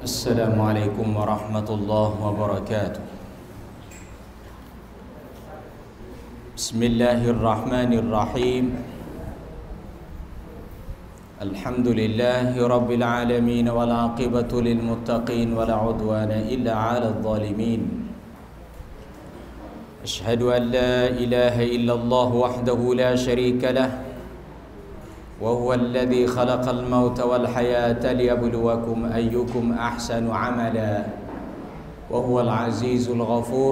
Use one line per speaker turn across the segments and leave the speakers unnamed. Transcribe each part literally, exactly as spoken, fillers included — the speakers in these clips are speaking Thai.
السلام عليكم ورحمة الله وبركاته بسم الله الرحمن الرحيم الحمد لله رب العالمين والعاقبة للمتقين ولا عدوان إلا على الظالمين أشهد أن لا إله إلا الله وحده لا شريك له وهو الذي خلق الموت والحياة ليبلوكم أيكم أحسن عملا وهو العزيز الغفور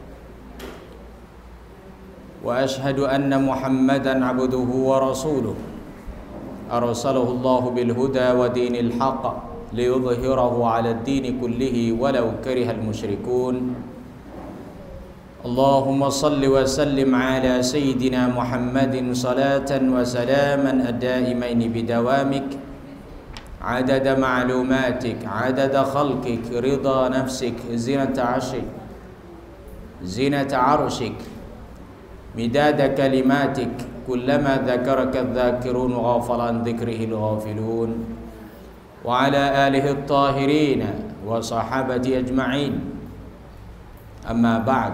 وأشهد أن محمدا عبده ورسوله أرسله الله بالهدى ودين الحق ليظهره على الدين كله ولو كره المشركون اللهم صل وسلم على سيدنا محمد صلاة وسلاما الدائمين بدوامك عدد معلوماتك عدد خلقك رضا نفسك زنة عرشك زنة عرشك مداد كلماتك كلما ذكرك الذاكرون وغافل عن ذكره الغافلون وعلى آله الطاهرين وصحابته أجمعين أما بعد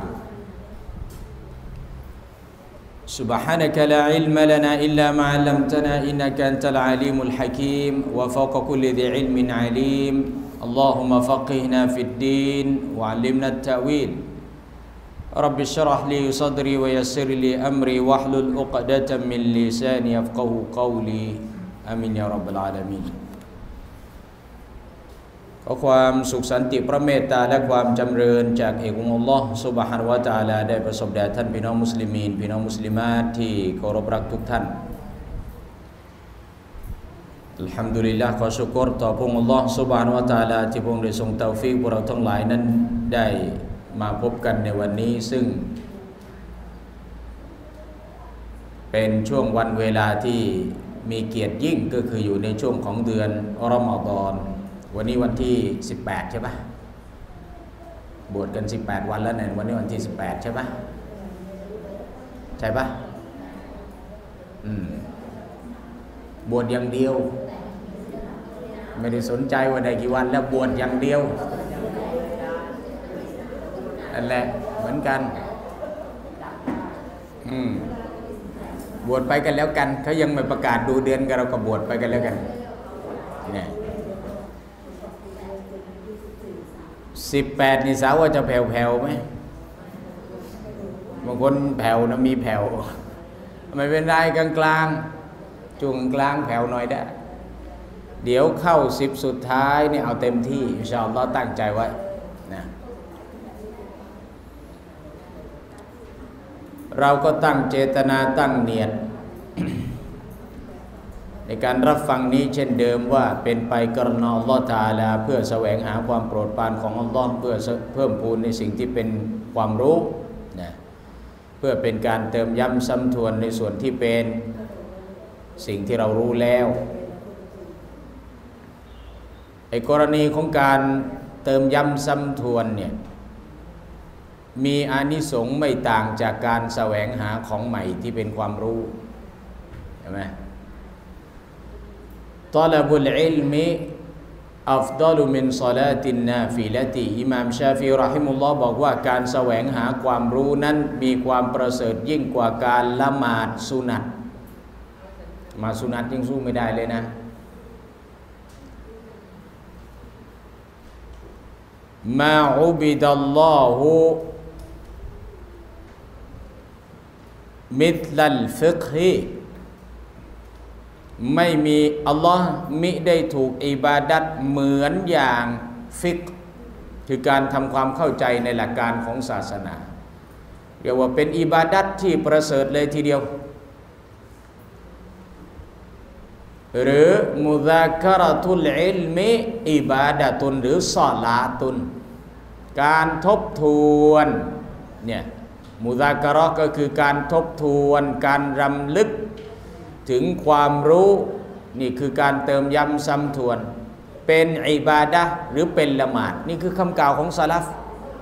سبحانك لا علم لنا إلا ما علمتنا إنك أنت العليم الحكيم وفوق كل ذي علم عليم اللهم فقهنا في الدين وعلمنا التأويل رب اشرح لي صدري ويسر لي أمري واحلل عقدة من لساني يفقهوا قولي آمين يا رب العالمينขอความสุขสันติพระเมตตาและความจำเริญจากเอกองค์อัลลอฮ์ซุบฮานะฮูวะตะอาลาได้ประสบแด่ท่านพี่น้องมุสลิมีนพี่น้องมุสลิมาตที่เคารพรักทุกท่านอัลฮัมดุลิลลาห์ขอชุกรต่อพระองค์อัลลอฮ์ซุบฮานะฮูวะตะอาลาที่พระองค์ได้ทรงเตาฟีกพวกเราทั้งหลายนั้นได้มาพบกันในวันนี้ซึ่งเป็นช่วงวันเวลาที่มีเกียรติยิ่งก็คืออยู่ในช่วงของเดือนรอมฎอนวันนี้วันที่สิบแปดใช่ปะบวชกันสิบแปดวันแล้วเนี่ยวันนี้วันที่สิบแปดใช่ปะใช่ปะอืมบวชอย่างเดียวไม่ได้สนใจว่าได้กี่วันแล้วบวชอย่างเดียวนั่นแหละเหมือนกันอืมบวชไปกันแล้วกันเขายังไม่ประกาศดูเดือนกันเราก็บวชไปกันแล้วกันเนี่ยสิบแปดนี่สาวว่าจะแผ่วๆไหมบางคนแผ่วนะมีแผ่วไม่เป็นไรกลางๆจุงกลางแผ่วหน่อยได้เดี๋ยวเข้าสิบสุดท้ายนี่เอาเต็มที่อินชาอัลลอฮ์ตั้งใจไว้นะเราก็ตั้งเจตนาตั้งเนียดในการรับฟังนี้เช่นเดิมว่าเป็นไปกรณาอัลลอฮฺตะอาลาเพื่อแสวงหาความโปรดปรานของอัลลอฮฺเพื่อเพิ่มพูนในสิ่งที่เป็นความรู้นะเพื่อเป็นการเติมย้ำซ้ำทวนในส่วนที่เป็นสิ่งที่เรารู้แล้วไอ้กรณีของการเติมย้ำซ้ำทวนเนี่ยมีอานิสงส์ไม่ต่างจากการแสวงหาของใหม่ที่เป็นความรู้ใช่ไหมตอลาบุลอิลมิอัฟฎอลุมินศอลาตินนาฟิละติอิมามชาฟีเราะฮิมุลลอฮ์บอกว่าการแสวงหาความรู้นั้นมีความประเสริฐยิ่งกว่าการละหมาดสุนัตมาสุนัตยิ่งสู้ไม่ได้เลยนะมาอุบิดัลลอฮุมิธลัลฟิกฮิไม่มีอัลลอฮ์มิได้ถูกอิบาดัตเหมือนอย่างฟิกคือการทำความเข้าใจในหลักการของศาสนาเรียกว่าเป็นอิบาดัตที่ประเสริฐเลยทีเดียวหรือมุซาคาระตุลอิลมิอิบาดะตุนหรือศอลาตุนการทบทวนเนี่ยมุซาคาระก็คือการทบทวนการรำลึกถึงความรู้นี่คือการเติมย้ำซ้ำทวนเป็นอิบาดะห์หรือเป็นละหมาดนี่คือคำกล่าวของซะลัฟ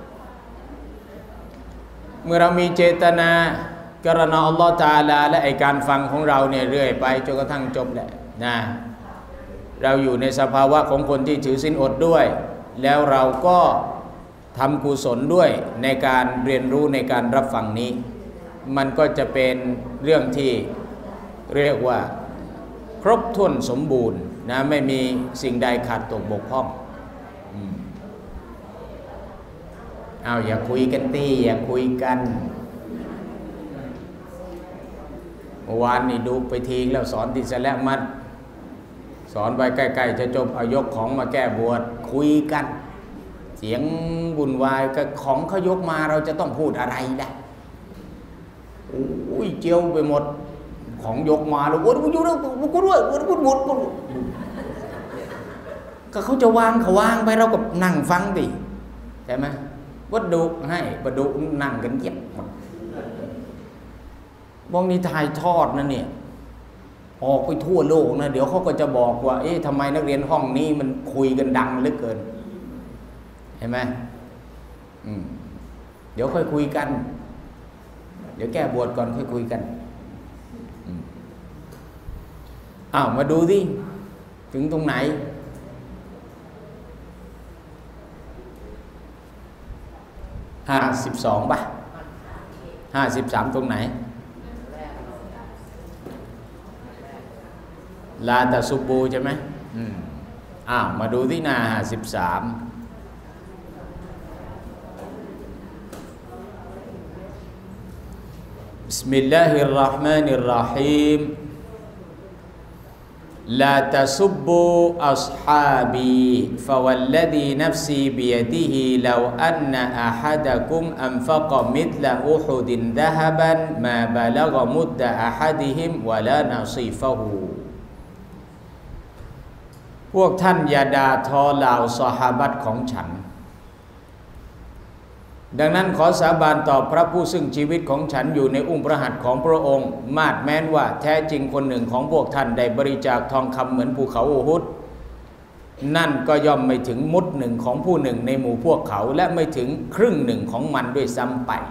เมื่อเรามีเจตนากรณาอัลลอฮฺตะอาลาและไอการฟังของเราเนี่ยเรื่อยไปจนกระทั่งจบแหละนะ เราอยู่ในสภาวะของคนที่ถือศีลอดด้วยแล้วเราก็ทำกุศลด้วยในการเรียนรู้ในการรับฟังนี้มันก็จะเป็นเรื่องที่เรียกว่าครบถ้วนสมบูรณ์นะไม่มีสิ่งใดขาดตกบกพร่องเอาอย่าคุยกันตีอย่าคุยกันเมื่อวานนี่ดูไปทีแล้วสอนที่สละมัดสอนไปใกล้ๆจะจบเอายกของมาแก้บวชคุยกันเสียงวุ่นวายกับของเขายกมาเราจะต้องพูดอะไรได้อุ้ยเจียวไปหมดของยกมาแล้วโอ้ยอยู่แล้วกูด้วยกูพูดหมดก็เขาจะวางเขาวางไปเราก็นั่งฟังดิใช่ไหมวัดดุให้วัดดุนั่งกันเย็บหมดบางทีถ่ายทอดนะเนี่ยออกไปทั่วโลกนะเดี๋ยวเขาก็จะบอกว่าเอ๊ะทำไมนักเรียนห้องนี้มันคุยกันดังเหลือเกินเห็นไหมอืมเดี๋ยวค่อยคุยกันเดี๋ยวแก้บวชก่อนค่อยคุยกันอ้าวมาดูสิถึงตรงไหนห้าสิบสองป่ะห้าสิบสามตรงไหนลาตาซุบูใช่ไหมอืมอ้าวมาดูที่หน้าห้าสิบสามบิสมิลลาฮิรเราะห์มานิรเราะฮีมลาตาซุบูอัศฮาบีฟะวัลลดีนัฟซีบิยดิฮิลาอันนะอะฮัดะกุมอันฟะกะมิธละอุฮุดินดะฮะบันมาบะละกะมุดดะอะฮัดิฮิมวะลานะซีฟะฮูพวกท่านอย่าด่าทอเหล่าซอฮาบะห์ของฉันดังนั้นขอสาบานต่อพระผู้ซึ่งชีวิตของฉันอยู่ในอุ้งพระหัตถ์ของพระองค์มาดแม้นว่าแท้จริงคนหนึ่งของพวกท่านได้บริจาคทองคำเหมือนภูเขาอูฮุดนั่นก็ย่อมไม่ถึงมุดหนึ่งของผู้หนึ่งในหมู่พวกเขาและไม่ถึงครึ่งหนึ่งของมันด้วยซ้ำไป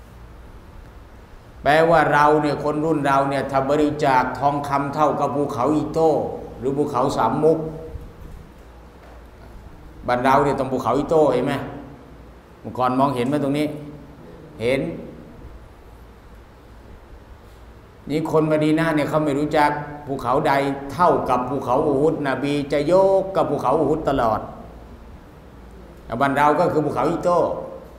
แปลว่าเราเนี่ยคนรุ่นเราเนี่ยถ้าบริจาคทองคำเท่ากับภูเขาอิโต้หรือภูเขาสามมุกบ้านเราเนี่ยต้องภูเขาอิโต้เห็นไหมเมื่อก่อนมองเห็นไหมตรงนี้เห็นนี่คนมะดีนะห์เนี่ยเขาไม่รู้จักภูเขาใดเท่ากับภูเขาอูฮุดนบีจะยกกับภูเขาอูฮุดตลอดแต่บ้านเราก็คือภูเขาอิโต้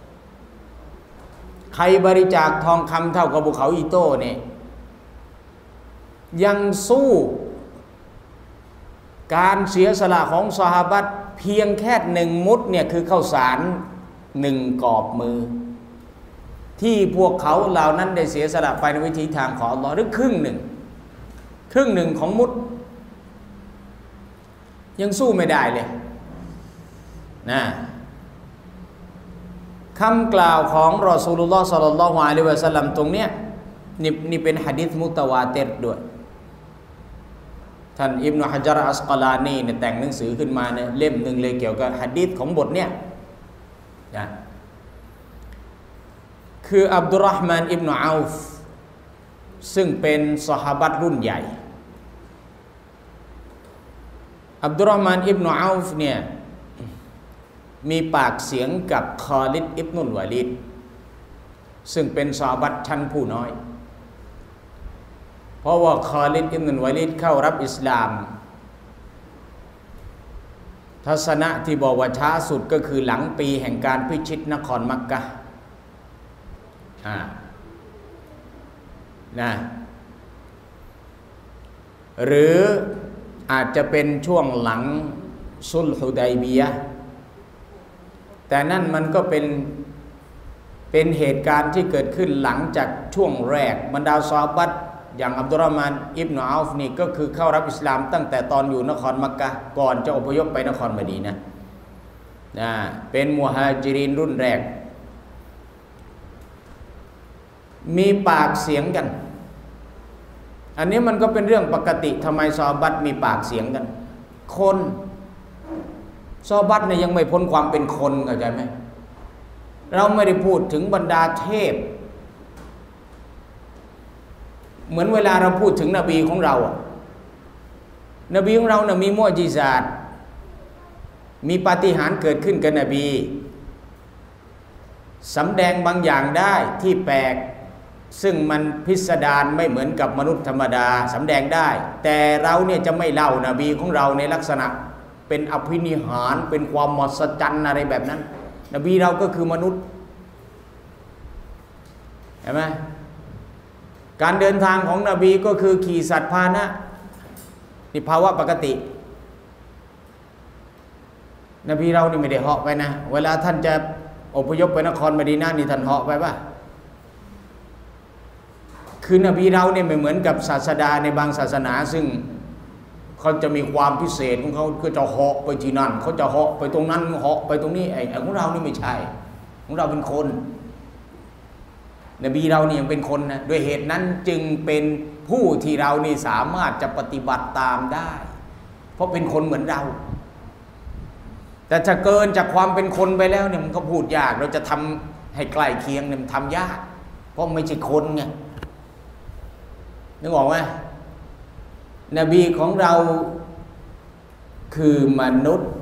ใครบริจาคทองคำเท่ากับภูเขาอิโต้เนี่ยยังสู้การเสียสละของซอฮาบะห์เพียงแค่หนึ่งมุดเนี่ยคือข้าวสารหนึ่งกอบมือที่พวกเขาเหล่านั้นได้เสียสละไปในวิถีทางของอัลลอฮ์หรือครึ่งหนึ่งครึ่งหนึ่งของมุดยังสู้ไม่ได้เลยนะคำกล่าวของรอซูลุลลอฮ์ศ็อลลัลลอฮุอะลัยฮิวะซัลลัมตรงเนี้ยนี่นี่เป็นหะดีษมุตะวาติรด้วยท่านอิบนุฮะญะรอัสกอลานีเนี่ยแต่งหนังสือขึ้นมาเนี่ยเล่มหนึ่งเลยเกี่ยวกับหะดีษของบทเนี่ยนะคืออับดุลเราะห์มานอิบนุเอาฟซึ่งเป็นซอฮาบะห์รุ่นใหญ่อับดุลเราะห์มานอิบนุเอาฟเนี่ยมีปากเสียงกับคอลิดอิบนุลวะลีดซึ่งเป็นซอฮาบะห์ชั้นผู้น้อยเพราะว่าคอลิดอิบนุลวะลีดเข้ารับอิสลามทัศนะที่บอกว่าช้าสุดก็คือหลังปีแห่งการพิชิตนครมักกะห์อ่านะหรืออาจจะเป็นช่วงหลังซุลฮุดัยบียะห์แต่นั่นมันก็เป็นเป็นเหตุการณ์ที่เกิดขึ้นหลังจากช่วงแรกบรรดาซอฮาบะห์อย่างอับดุลเราะห์มานอิบนุเอาฟนี่ก็คือเข้ารับอิสลามตั้งแต่ตอนอยู่นครมักกะห์ก่อนจะอพยพไปนครมะดีนะห์นะเป็นมุฮาจิรินรุ่นแรกมีปากเสียงกันอันนี้มันก็เป็นเรื่องปกติทำไมซอฮาบะห์มีปากเสียงกันคนซอฮาบะห์เนี่ยยังไม่พ้นความเป็นคนเข้าใจไหมเราไม่ได้พูดถึงบรรดาเทพเหมือนเวลาเราพูดถึงนบีของเราอะนบีของเราเนี่ยมีมุอ์ญิซาตมีปาฏิหาริย์เกิดขึ้นกับนบีสำแดงบางอย่างได้ที่แปลกซึ่งมันพิสดารไม่เหมือนกับมนุษย์ธรรมดาสำแดงได้แต่เราเนี่ยจะไม่เล่านบีของเราในลักษณะเป็นอภินิหารเป็นความมหัศจรรย์อะไรแบบนั้นนบีเราก็คือมนุษย์เห็นไหมการเดินทางของนบีก็คือขี่สัตว์พาหนะนี่ภาวะปกตินบีเรานี่ไม่ได้เหาะไปนะเวลาท่านจะอพยพไปนครมะดีนะห์นี่ท่านเหาะไปป่ะคือนบีเราเนี่ยไม่เหมือนกับศาสดาในบางศาสนาซึ่งเขาจะมีความพิเศษของเขาก็จะเหาะไปที่นั่นเขาจะเหาะไปตรงนั้นเหาะไปตรงนี้ไอ้ของเรานี่ไม่ใช่ของเราเป็นคนนบีเรานี่ยังเป็นคนนะด้วยเหตุนั้นจึงเป็นผู้ที่เรานี่สามารถจะปฏิบัติตามได้เพราะเป็นคนเหมือนเราแต่จะเกินจากความเป็นคนไปแล้วเนี่ยมันก็พูดยากเราจะทำให้ใกล้เคียงเนี่ยมันทำยากเพราะไม่ใช่คนไงนึกออกไหมนบีของเราคือมนุษย์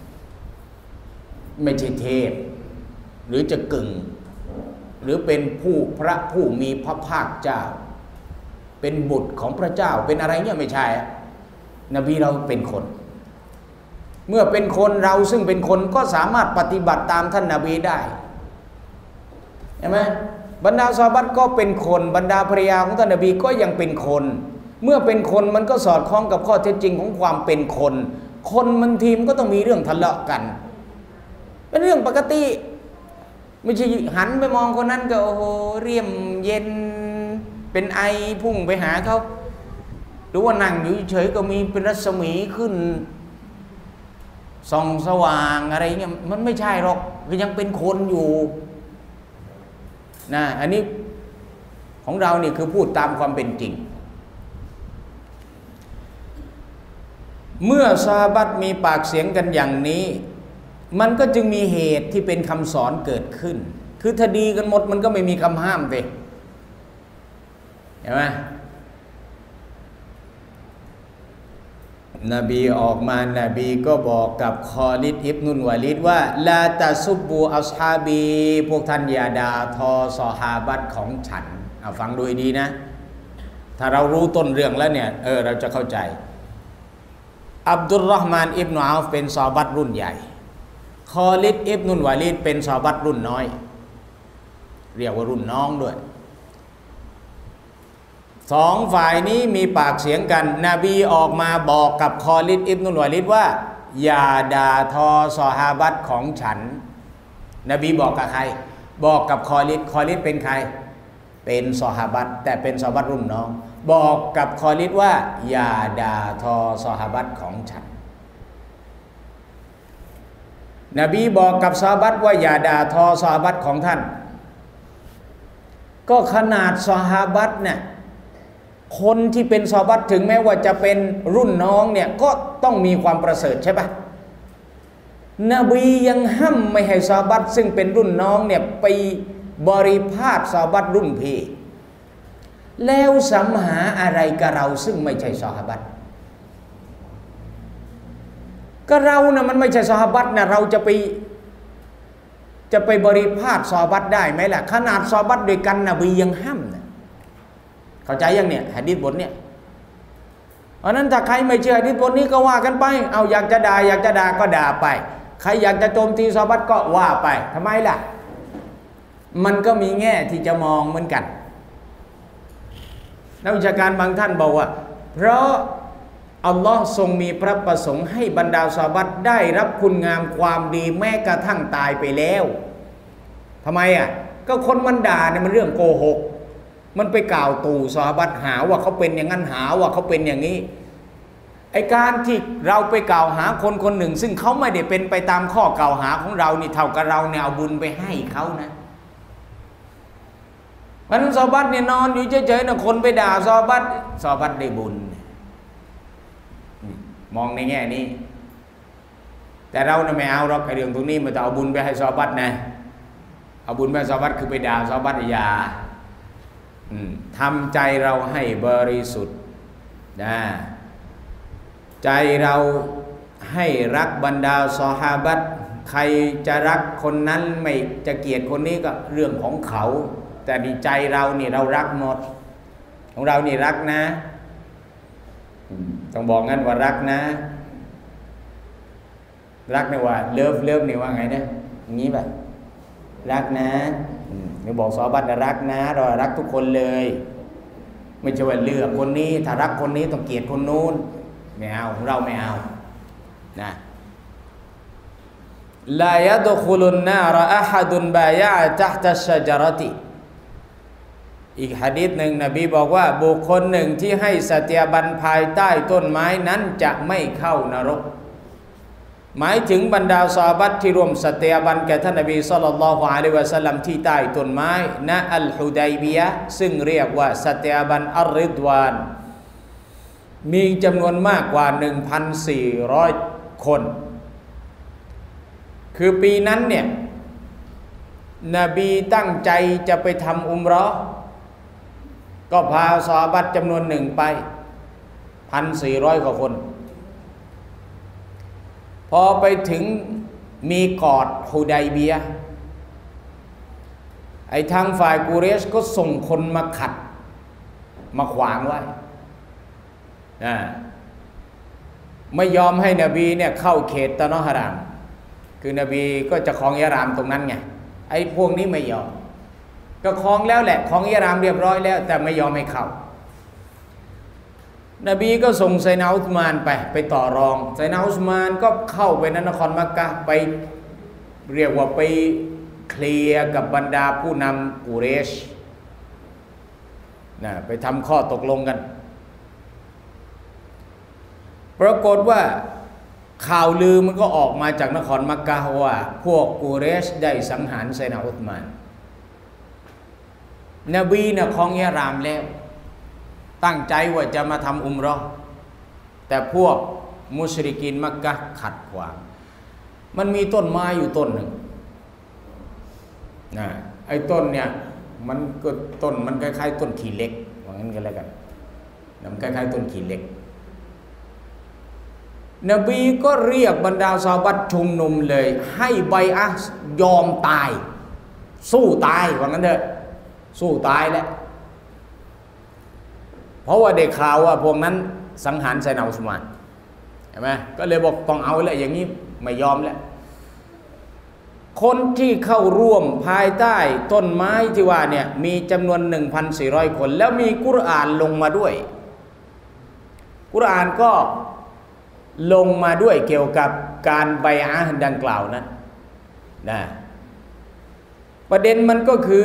ไม่ใช่เทพหรือจะกึ่งหรือเป็นผู้พระผู้มีพระภาคเจ้าเป็นบุตรของพระเจ้าเป็นอะไรเนี่ยไม่ใช่นบีเราเป็นคนเมื่อเป็นคนเราซึ่งเป็นคนก็สามารถปฏิบัติตามท่านนบีได้เห็นไหมบรรดาซอฮาบะห์ก็เป็นคนบรรดาภรรยาของท่านนบีก็ยังเป็นคนเมื่อเป็นคนมันก็สอดคล้องกับข้อเท็จจริงของความเป็นคนคนมันทีมก็ต้องมีเรื่องทะเลาะกันเป็นเรื่องปกติไม่ใช่หันไปมองคนนั้นก็โอ้โหเรียมเย็นเป็นไอพุ่งไปหาเขาหรือว่านั่งอยู่เฉยก็มีเป็นรัศมีขึ้นส่องสว่างอะไรเงี้ยมันไม่ใช่หรอกคือยังเป็นคนอยู่นะอันนี้ของเรานี่คือพูดตามความเป็นจริงเมื่อซอฮาบะห์มีปากเสียงกันอย่างนี้มันก็จึงมีเหตุที่เป็นคำสอนเกิดขึ้นคือถ้าดีกันหมดมันก็ไม่มีคำห้ามเลยเห็นไหมนบีออกมานบีก็บอกกับคอลิดอิบนุลวะลิดว่าลาตาซุบบูอัศฮาบีพวกท่านอย่าด่าทอซอฮาบะห์ของฉันเอาฟังดูดีนะถ้าเรารู้ต้นเรื่องแล้วเนี่ยเออเราจะเข้าใจอับดุลรอฮ์มานอิบนุอัฟเป็นซอฮาบะห์รุ่นใหญ่คอลิดอิบนุลวะลิดเป็นซอฮาบะห์รุ่นน้อยเรียกว่ารุ่นน้องด้วยสองฝ่ายนี้มีปากเสียงกันนบีออกมาบอกกับคอลิดอิบนุลวะลิดว่าอย่าด่าทอซอฮาบะห์ของฉันนบีบอกกับใครบอกกับคอลิดคอลิดเป็นใครเป็นซอฮาบะห์แต่เป็นซอฮาบะห์รุ่นน้องบอกกับคอลิดว่าอย่าด่าทอซอฮาบะห์ของฉันนบีบอกกับซอฮาบะห์ว่าอย่าด่าทอซอฮาบะห์ของท่านก็ขนาดซอฮาบะห์เนี่ยคนที่เป็นซอฮาบะห์ถึงแม้ว่าจะเป็นรุ่นน้องเนี่ยก็ต้องมีความประเสริฐใช่ปะนบียังห้ามไม่ให้ซอฮาบะห์ซึ่งเป็นรุ่นน้องเนี่ยไปบริพาทซอฮาบะห์รุ่นพี่แล้วสัมหาอะไรกับเราซึ่งไม่ใช่ซอฮาบะห์ก็เรานะมันไม่ใช่ซอฮาบะห์นะเราจะไปจะไปบริพาทซอฮาบะห์ได้ไหมล่ะขนาดซอฮาบะห์ด้วยกันนบียังห้ามนะเข้าใจยังเนี่ยหะดีษบทเนี่ยเพราะนั้นถ้าใครไม่เชื่อหะดีษบทนี้ก็ว่ากันไปเอาอยากจะด่าอยากจะด่าก็ด่าไปใครอยากจะโจมตีซอฮาบะห์ก็ว่าไปทำไมล่ะมันก็มีแง่ที่จะมองเหมือนกันนักวิชาการบางท่านบอกว่าเพราะอัลลอฮ์ทรงมีพระประสงค์ให้บรรดาซอฮาบะห์ได้รับคุณงามความดีแม้กระทั่งตายไปแล้วทำไมอ่ะก็คนมันด่าเนี่ยมันเรื่องโกหกมันไปกล่าวตู่ซอฮาบะห์หาว่าเขาเป็นอย่างนั้นหาว่าเขาเป็นอย่างนี้ไอการที่เราไปกล่าวหาคนคนหนึ่งซึ่งเขาไม่ได้เป็นไปตามข้อกล่าวหาของเรานี่เท่ากับเราเนี่ยเอาบุญไปให้เขานะเพราะนั้นซอฮาบะห์เนี่ยนอนอยู่เฉยๆนะคนไปด่าซอฮาบะห์ซอฮาบะห์ได้บุญมองในแง่นี้แต่เราเนี่ยไม่เอาหรอกไอเรื่องตรงนี้มันจะเอาบุญไปให้ซอฮาบะห์นะเอาบุญไปให้ซอฮาบะห์คือไปด่าซอฮาบะห์อย่าทำใจเราให้บริสุทธิ์นะใจเราให้รักบรรดาซอฮาบะห์ใครจะรักคนนั้นไม่จะเกลียดคนนี้ก็เรื่องของเขาแต่ในใจเรานี่เรารักหมดของเรานี่รักนะต้องบอกงั้นว่ารักนะรักเนี่ยว่าเลิฟเลิฟนี่ว่าไงเนี่ยอย่างนี้แบบรักนะเนี่ยบอกซอฮาบะห์รักนะเรารักทุกคนเลยไม่ใช่ว่าเลือกคนนี้ถ้ารักคนนี้ต้องเกลียดคนนู้นไม่เอาของเราไม่เอานะลายัดคุลุนนาระอะฮัดุนบายะตะฮ์ตัชชะญะเราะติอีกหะดีษหนึ่งนบีบอกว่าบุคคลหนึ่งที่ให้สัตยาบันภายใต้ต้นไม้นั้นจะไม่เข้านรกหมายถึงบรรดาซอฮาบะห์ที่ร่วมสัตยาบันแก่ท่านนบีศ็อลลัลลอฮุอะลัยฮิวะซัลลัมที่ใต้ต้นไม้ณอัลฮุดัยบียะห์ซึ่งเรียกว่าสัตยาบันอัรริดวานมีจำนวนมากกว่า หนึ่งพันสี่ร้อย คนคือปีนั้นเนี่ยนบีตั้งใจจะไปทำอุมเราะห์ก็พาซอฮาบะห์จำนวนหนึ่งไป หนึ่งพันสี่ร้อย กว่าคนพอไปถึงมีกอดฮุดัยบียะห์ไอ้ทางฝ่ายกุเรชก็ส่งคนมาขัดมาขวางไว้นะไม่ยอมให้นบีเนี่ยเข้าเขตตะนอฮารามคือนบีก็จะครองอิหรามตรงนั้นไงไอ้พวกนี้ไม่ยอมก็ครองแล้วแหละครองอิหรามเรียบร้อยแล้วแต่ไม่ยอมให้เข้านบีก็ส่งไซนาอุสมานไปไปต่อรองไซนาอุสมานก็เข้าไปในนครมักกะห์ไปเรียกว่าไปเคลียร์กับบรรดาผู้นำกุเรชนะไปทำข้อตกลงกันปรากฏว่าข่าวลือมันก็ออกมาจากนครมักกะห์ว่าพวกกุเรชได้สังหารไซนาอุสมานนบีเนี่ยครองอิหรามแล้วตั้งใจว่าจะมาทำอุมเราะห์แต่พวกมุชริกีนมักกะห์ขัดขวางมันมีต้นไม้อยู่ต้นหนึ่งนะไอ้ต้นเนี่ยมันก็ต้นมันคล้ายๆต้นขี้เหล็กว่างั้นกันแล้วกันมันคล้ายๆต้นขี้เหล็กนบีก็เรียกบรรดาซอฮาบะห์ชุมนุมเลยให้ไบอะห์ยอมตายสู้ตายว่างั้นเถอะสู้ตายแล้วเพราะว่าได้ข่าวว่าพวกนั้นสังหารไซนาอุสมานเห็นไหมก็เลยบอกต้องเอาแล้วอย่างนี้ไม่ยอมแล้วคนที่เข้าร่วมภายใต้ต้นไม้ที่ว่าเนี่ยมีจำนวน หนึ่งพันสี่ร้อย คนแล้วมีกุรอานลงมาด้วยกุรอานก็ลงมาด้วยเกี่ยวกับการไบอะห์ดังกล่าวนั้นนะประเด็นมันก็คื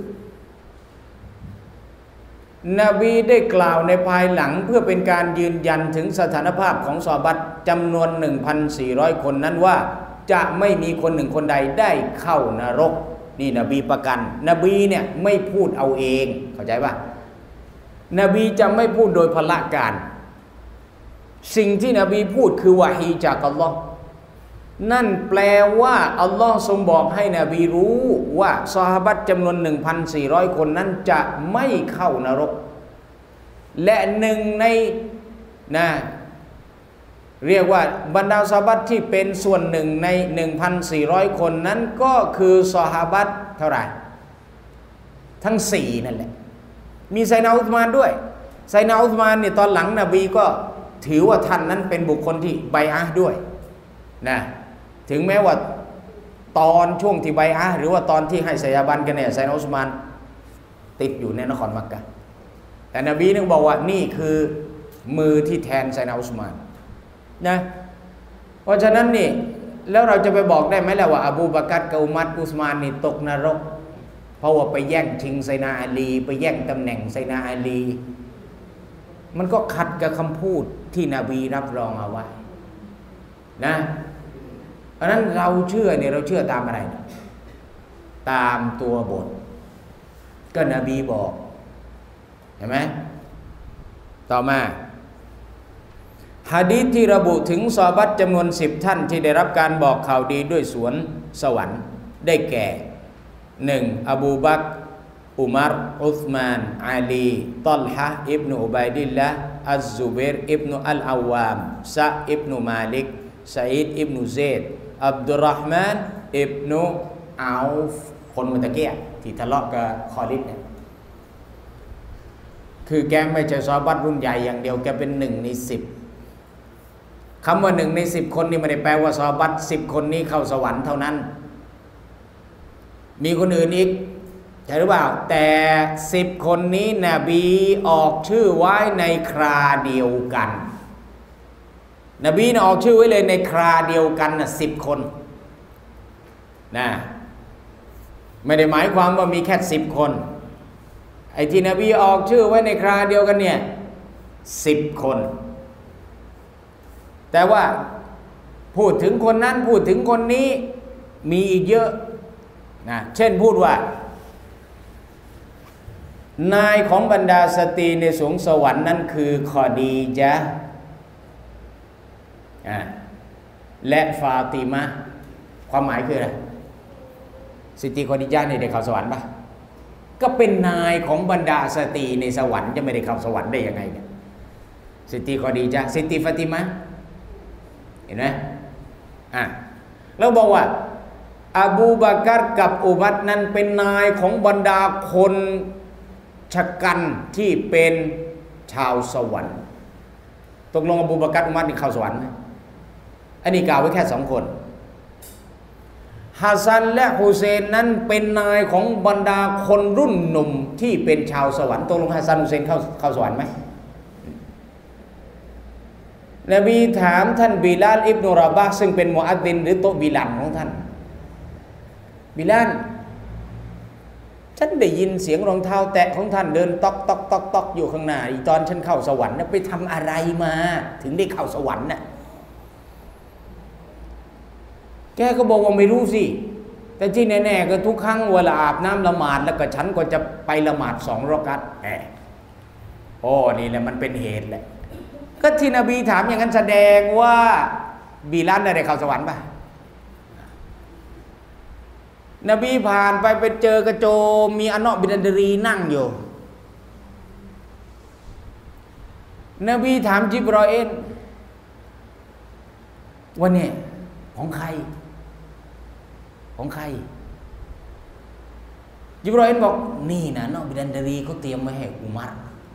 อนบีได้กล่าวในภายหลังเพื่อเป็นการยืนยันถึงสถานภาพของซอฮาบะห์จำนวน หนึ่งพันสี่ร้อย คนนั้นว่าจะไม่มีคนหนึ่งคนใดได้เข้านรกนี่นบีประกันนบีเนี่ยไม่พูดเอาเองเข้าใจป่ะนบีจะไม่พูดโดยพละการสิ่งที่นบีพูดคือวะฮีจากอัลลอฮ์นั่นแปลว่าอัลลอฮ์ทรงบอกให้นบีรู้ว่าซอฮาบะห์จำนวน หนึ่งพันสี่ร้อย คนนั้นจะไม่เข้านรกและหนึ่งในนะเรียกว่าบรรดาซอฮาบะห์ที่เป็นส่วนหนึ่งใน หนึ่งพันสี่ร้อย คนนั้นก็คือซอฮาบะห์เท่าไหร่ทั้งสี่นั่นแหละมีไซนาอุสมานด้วยไซนาอุสมานเนี่ยตอนหลังนบีก็ถือว่าท่านนั้นเป็นบุคคลที่ไบอะห์ด้วยนะถึงแม้ว่าตอนช่วงที่ไบอะห์หรือว่าตอนที่ให้สัตยาบันกันเนี่ยไซนาอุสมานติดอยู่ในนครมักกะห์แต่นบีนึกบอกว่านี่คือมือที่แทนไซนาอุสมานนะเพราะฉะนั้นนี่แล้วเราจะไปบอกได้ไหมล่ะว่าอบูบักรกับอุมัรอุสมานนี่ตกนรกเพราะว่าไปแย่งชิงไซนาอาลีไปแย่งตำแหน่งไซนาอาลีมันก็ขัดกับคำพูดที่นบีรับรองเอาไว้นะเพราะนั้นเราเชื่อเนี่ยเราเชื่อตามอะไรตามตัวบทก็นบีบอกเห็นไหมต่อมาหะดีษที่ระบุถึงซอฮาบะห์จำนวนสิบท่านที่ได้รับการบอกข่าวดีด้วยสวนสวรรค์ได้แก่หนึ่งอบูบักรอุมัรอุสมานอาลีตัลฮะอิบนุอุบัยดิลละอัซซุบัยรอิบนุอัลอาวามซะอิบนุมาลิกซะอีดอิบนุเซดอับดุลเราะห์มานอิบนุอาฟคนเมื่อตะกี้ที่ทะเลาะกับคอลิดเนี่ยคือแกไม่ใช่ซอฮาบะห์รุ่นใหญ่อย่างเดียวแกเป็นหนึ่งในสิบคำว่าหนึ่งในสิบคนนี่ไม่ได้แปลว่าซอฮาบะห์สิบคนนี้เข้าสวรรค์เท่านั้นมีคนอื่นอีกใช่หรือเปล่าแต่สิบคนนี้นบีออกชื่อไว้ในคราเดียวกันนบีนะออกชื่อไว้เลยในคราเดียวกันนะสิบคนนะไม่ได้หมายความว่ามีแค่สิบคนไอ้ที่นบีออกชื่อไว้ในคราเดียวกันเนี่ยสิบคนแต่ว่าพูดถึงคนนั้นพูดถึงคนนี้มีอีกเยอะนะเช่นพูดว่านายของบรรดาสตรีในสวงสวรรค์นั้นคือคอดีญะห์และฟาติมะห์ความหมายคืออะไรสิทธิคอดีญะห์เนี่ยได้เข้าสวรรค์ปะก็เป็นนายของบรรดาสตรีในสวรรค์จะไม่ได้เข้าสวรรค์ได้ยังไงเนี่ยสิทธิคอดีญะห์สิทธิฟาติมะห์เห็นไหมอ่ะแล้วบอกว่าอบูบากัรกับอุมัรนั้นเป็นนายของบรรดาคนชะกันที่เป็นชาวสวรรค์ตกลงอบูบากัรอุมัรนี่เข้าสวรรค์ไหมอันนี้กล่าวไว้แค่สองคนฮัสซันและฮุเซนนั้นเป็นนายของบรรดาคนรุ่นหนุ่มที่เป็นชาวสวรรค์ตกลงฮัสซันฮุเซนเข้าเข้าสวรรค์ไหมนบีถามท่านบิลาลอิบนุรอบะห์ซึ่งเป็นมุอัซซินหรือโต๊ะบิลาลของท่านบิลาลฉันได้ยินเสียงรองเท้าแตะของท่านเดินต๊อกต๊อกต๊อกต๊อกอยู่ข้างหน้าอีตอนฉันเข้าสวรรค์นะไปทำอะไรมาถึงได้เข้าสวรรค์น่ะแกก็บอกว่าไม่รู้สิแต่ที่แน่ๆก็ทุกครั้งเวลาอาบน้ำละหมาดแล้วก็ฉันก็จะไปละหมาดสองรอกาตแหมโอ้นี่แหละมันเป็นเหตุแหละก็ที่นบีถามอย่างนั้นแสดงว่าบิลาลได้เข้าสวรรค์ป่ะนบีผ่านไปไปเจอกระโจมมีอานะบินอันดรีนั่งอยู่นบีถามจิบรออีลว่าเนี่ยของใครของใครจิบรออีลบอกนี่นะอานะบินอันดรีเขาเตรียมไว้ให้อุมัร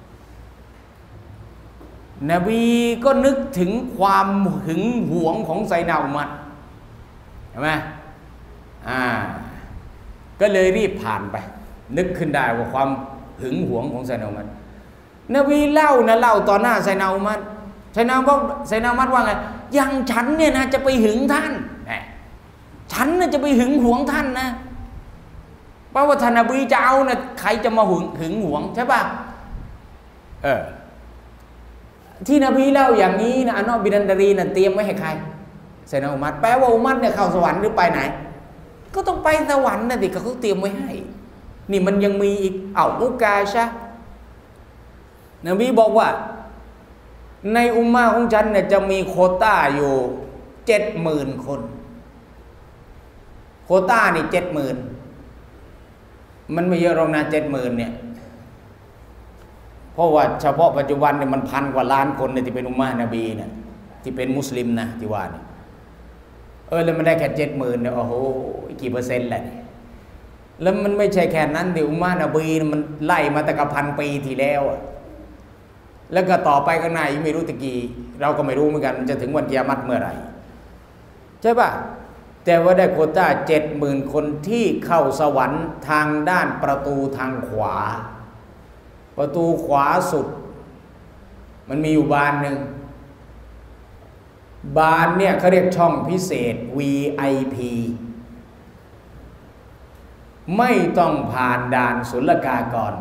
นบีก็นึกถึงความหึงหวงของไซนาอุมัรเห็นไหมอ่าก็เลยรีบผ่านไปนึกขึ้นได้ว่าความหึงหวงของไซนาอุมัรนบีเล่านะเล่าต่อหน้าไซนาอุมัรไซนาอุมัรไซนาอุมัรว่าไงอย่างฉันเนี่ยนะจะไปหึงท่านฉันน่ะจะไปหึงหวงท่านนะเพราะว่าท่านนบีจะเอานะใครจะมาหึงหึงหวงใช่ป่ะเออที่นบีเล่าอย่างนี้นะอานะบินอันดารีนะเตรียมไว้ให้ใครไซนาอุมัรแปลว่าอุมัรเนี่ยเข้าสวรรค์หรือไปไหนก็ต้องไปสวรรค์นะดิเขาเตรียมไว้ให้นี่มันยังมีอีกเอ้าอุกาชะนบีบอกว่าในอุมมะของฉันเนี่ยจะมีโควต้าอยู่เจ็ดหมื่นคนโควต้านี่เจ็ดหมื่นมันไม่เยอะหรอกนะเจ็ดหมื่นเนี่ยเพราะว่าเฉพาะปัจจุบันเนี่ยมันพันกว่าล้านคนเนี่ยที่เป็นอุมมะนบีเนี่ยที่เป็นมุสลิมนะที่ว่าเนี่ยเออแล้วมันได้แค่เจ็ดหมื่นเนี่ยโอ้โหกี่เปอร์เซ็นต์แหละแล้วมันไม่ใช่แค่นั้นดิอุมมะนบีมันไล่มาตั้งพันปีที่แล้วแล้วก็ต่อไปข้างหน้ายังไม่รู้ตะกี้เราก็ไม่รู้เหมือนกันมันจะถึงวันกิยามะฮ์เมื่อไหร่ใช่ป่ะแต่ว่าได้โควต้าเจ็ดหมื่นคนที่เข้าสวรรค์ทางด้านประตูทางขวาประตูขวาสุดมันมีอยู่บานหนึ่งบานเนี่ยเขาเรียกช่องพิเศษ วี ไอ พี ไม่ต้องผ่านด่านศุลกากร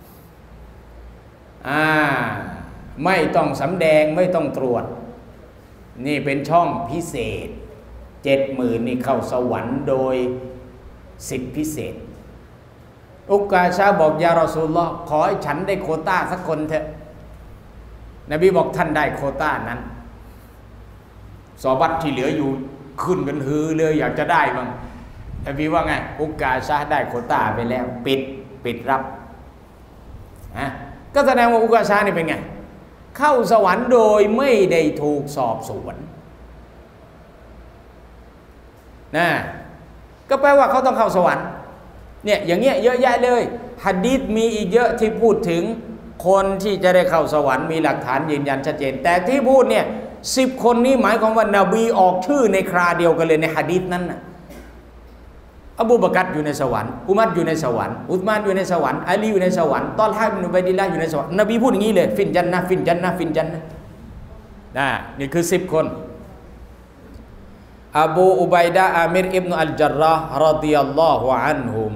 อ่าไม่ต้องสำแดงไม่ต้องตรวจนี่เป็นช่องพิเศษเจ็ดหมื่นนี่เข้าสวรรค์โดยสิทธิพิเศษอุกาชาบอกยารอซูลุลลอฮ์ขอให้ฉันได้โควต้าสักคนเถอะนบีบอกท่านได้โควต้านั้นซอบัตที่เหลืออยู่ขึ้นกันฮือเลยอยากจะได้บ้างนบีว่าไงอุกาชาได้โควต้าไปแล้วปิดปิดรับนะก็แสดงว่าอุกาชานี่เป็นไงเข้าสวรรค์โดยไม่ได้ถูกสอบสวนนะก็แปลว่าเขาต้องเข้าสวรรค์เนี่ยอย่างเงี้ยเยอะแยะเลยหะดีษมีอีกเยอะที่พูดถึงคนที่จะได้เข้าสวรรค์มีหลักฐานยืนยันชัดเจนแต่ที่พูดเนี่ยสิบคนนี้หมายความว่านบีออกชื่อในคราเดียวกันเลยในหะดีษนั้นนะอบูบะกัรอยู่ในสวรรค์อุมัรอยู่ในสวรรค์อุสมานอยู่ในสวรรค์อาลีอยู่ในสวรรค์ตอลฮะอิบนุอุบัยดิลลาห์อยู่ในสวรรค์นบีพูดอย่างนี้เลยฟินจันนะฟินจันนะฟินจันนะนะนี่คือสิบคนอบูอุบัยดะห์อามิรอิบนุอัลจัรราห์รอฎิยัลลอฮุอันฮุม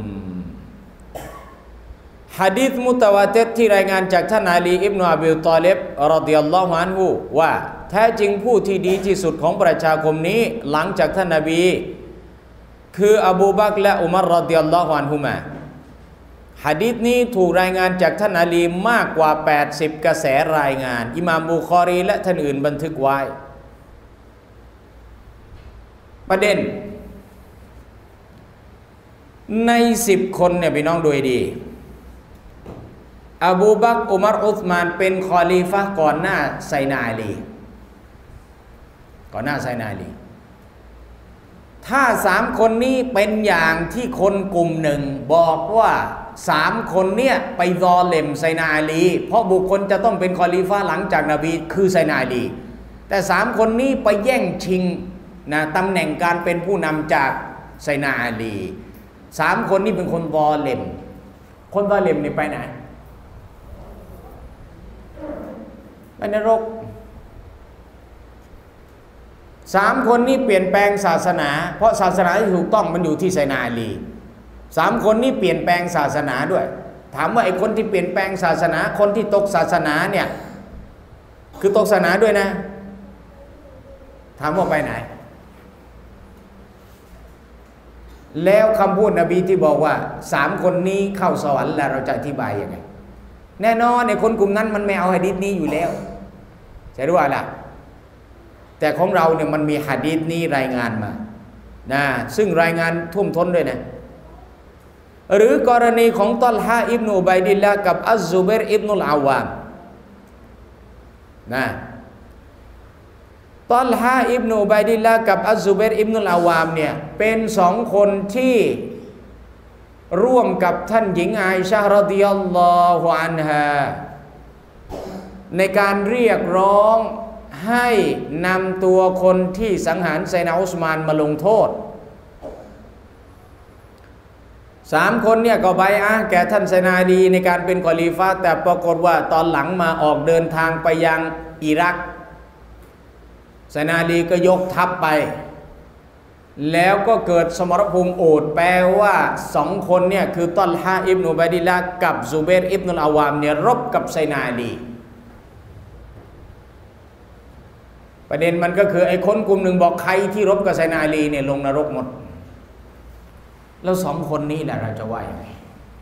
หะดีษมุตะวาติรที่รายงานจากท่านอาลีอิบนุอบีฏอลิบรอฎิยัลลอฮุอันฮุว่าแท้จริงผู้ที่ดีที่สุดของประชาคมนี้หลังจากท่านนบีคืออบูบักรและอุมัรรอฎิยัลลอฮุอันฮุมาหะดีษนี้ถูกรายงานจากท่านอาลีมากกว่าแปดสิบกระแสรายงานอิหม่ามบุคอรีและท่านอื่นบันทึกไว้ประเด็นในสิบคนเนี่ยพี่น้องดูให้ดีอบูบักรอุมัรอุสมานเป็นคอลีฟะห์ก่อนหน้าไซนาอาลีก่อนหน้าไซนาอาลีถ้าสามคนนี้เป็นอย่างที่คนกลุ่มหนึ่งบอกว่าสามคนเนี่ยไปซอเลมไซนาอาลีเพราะบุคคลจะต้องเป็นคอลีฟะห์หลังจากนบีคือไซนาอาลีแต่สามคนนี้ไปแย่งชิงนะตำแหน่งการเป็นผู้นำจากไซนาอาลีสามคนนี้เป็นคนซอเลมคนซอเลมนี่ไปไหนไปนรกสามคนนี้เปลี่ยนแปลงศาสนาเพราะศาสนาที่ถูกต้องมันอยู่ที่ไซนาอาลีสามคนนี้เปลี่ยนแปลงศาสนาด้วยถามว่าไอ้คนที่เปลี่ยนแปลงศาสนาคนที่ตกศาสนาเนี่ยคือตกศาสนาด้วยนะถามว่าไปไหนแล้วคำพูดนบีที่บอกว่าสามคนนี้เข้าสวรรค์แล้วเราจะอธิบายยังไงแน่นอนในคนกลุ่มนั้นมันไม่เอาหะดีษนี้อยู่แล้วใช่หรือเปล่าล่ะแต่ของเราเนี่ยมันมีหะดีษนี้รายงานมานะซึ่งรายงานท่วมท้นด้วยนะหรือกรณีของตอลฮะอิบนุอุบัยดิลลาห์กับอัซซุบัยรอิบนุลอาวามนะตอลฮะอิบนุอุบัยดิลลาห์กับอัซซุบัยรอิบนุลอาวามเนี่ยเป็นสองคนที่ร่วมกับท่านหญิงอาอิชะฮ์รอฎิยัลลอฮุอันฮาในการเรียกร้องให้นำตัวคนที่สังหารไซนาอุสมานมาลงโทษสามคนเนี่ยก็ไปอ่ะแก่ท่านไซนาอาลีในการเป็นคอลีฟะห์แต่ปรากฏว่าตอนหลังมาออกเดินทางไปยังอิรักไซนาอาลีก็ยกทัพไปแล้วก็เกิดสมรภูมิโอดแปลว่าสองคนเนี่ยคือตอลฮะอิบนุอุบัยดิลลาห์กับซุบัยรอิบนุลอาวามเนี่ยรบกับไซนาอาลีประเด็นมันก็คือไอ้คนกลุ่มหนึ่งบอกใครที่รบกับไซนาอาลีเนี่ยลงนรกหมดแล้วสองคนนี้แหละเราจะว่ายังไง